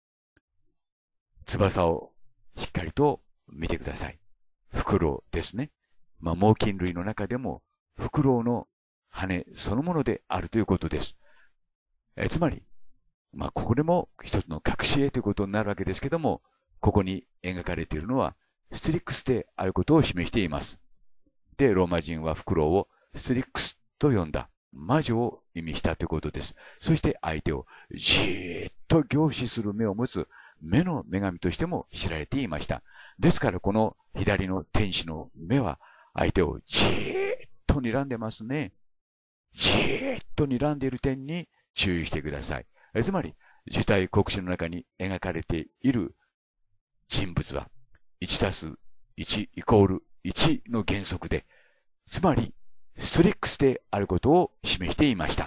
翼をしっかりと見てください。フクロウですね。猛禽類の中でも、フクロウの羽そのものであるということです。つまり、ここでも一つの隠し絵ということになるわけですけども、ここに描かれているのは、ストリックスであることを示しています。で、ローマ人はフクロウをストリックスと呼んだ魔女を意味したということです。そして相手をじーっと凝視する目を持つ目の女神としても知られていました。ですからこの左の天使の目は相手をじーっと睨んでますね。じーっと睨んでいる点に注意してください。つまり、受胎国史の中に描かれている人物は1たす1イコール1の原則で、つまり、ストリックスであることを示していました。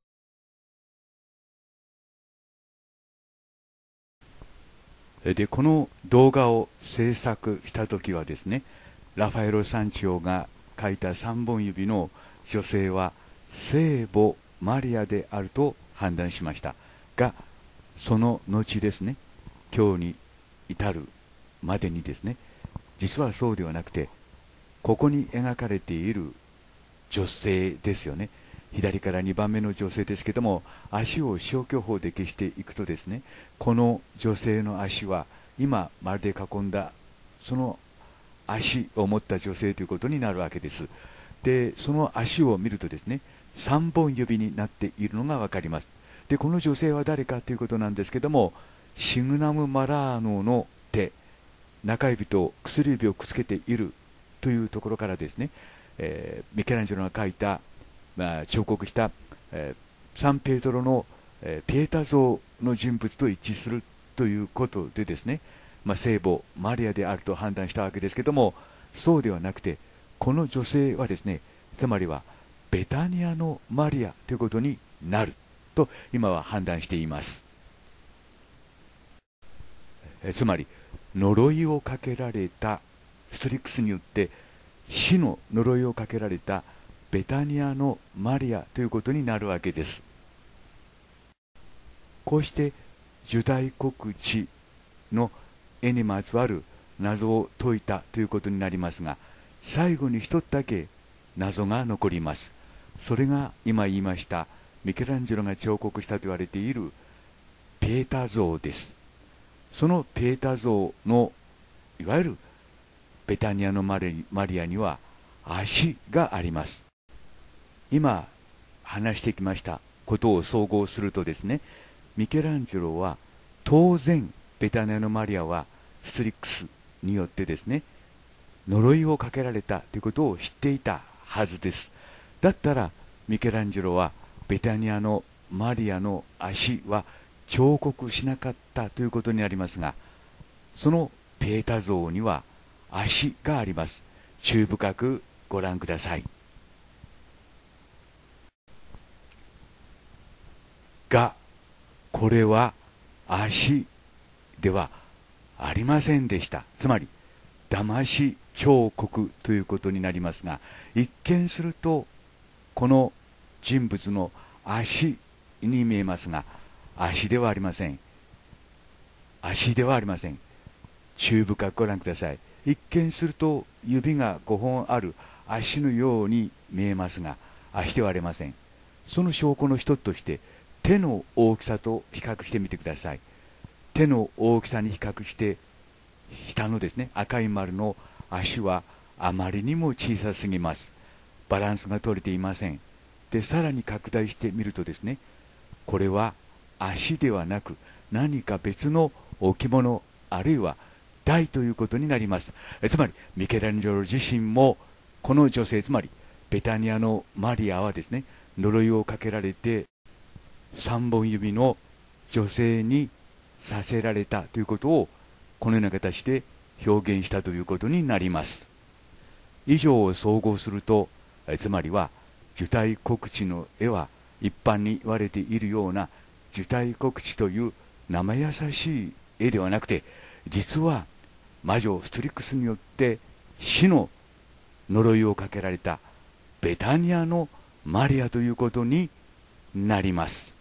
で、この動画を制作したときはですね、ラファエロ・サンチオが描いた3本指の女性は聖母マリアであると判断しましたが、その後ですね、今日に至るまでにですね、実はそうではなくて、ここに描かれている女性ですよね。左から2番目の女性ですけども、足を消去法で消していくとですね、この女性の足は今まるで囲んだその足を持った女性ということになるわけです。で、その足を見るとですね、3本指になっているのが分かります。で、この女性は誰かということなんですけども、シグナム・マラーノの手、中指と薬指をくっつけているというところからですね、ミケランジェロが描いた、彫刻した、サンペドロの、ピエタ像の人物と一致するということでですね、聖母マリアであると判断したわけですけども、そうではなくて、この女性はですね、つまりはベタニアのマリアということになると今は判断しています。つまり呪いをかけられた、ストリックスによって死の呪いをかけられたベタニアのマリアということになるわけです。こうしてジュダイ国地の絵にまつわる謎を解いたということになりますが、最後に一つだけ謎が残ります。それが今言いましたミケランジェロが彫刻したと言われているピエタ像です。そのピエタ像のいわゆるベタニアのマリアには足があります。今話してきましたことを総合するとですね、ミケランジェロは当然ベタニアのマリアはストリックスによってですね、呪いをかけられたということを知っていたはずです。だったらミケランジェロはベタニアのマリアの足は彫刻しなかったということになりますが、そのピエタ像には足があります。注意深くご覧ください。 が、これは足ではありませんでした。つまり騙し彫刻ということになりますが、一見するとこの人物の足に見えますが、足ではありません。足ではありません。注意深くご覧ください。一見すると指が5本ある足のように見えますが、足ではありません。その証拠の一つとして、手の大きさと比較してみてください。手の大きさに比較して、下のですね、赤い丸の足はあまりにも小さすぎます。バランスが取れていません。で、さらに拡大してみるとですね、これは足ではなく何か別の置物、あるいは台ということになります。つまりミケランジェロ自身も、この女性、つまりベタニアのマリアはですね、呪いをかけられて3本指の女性にさせられたということを、このような形で表現したということになります。以上を総合すると、つまりは受胎告知の絵は一般に言われているような受胎告知という生優しい絵ではなくて、実は魔女ストリックスによって死の呪いをかけられたベタニアのマリアということになります。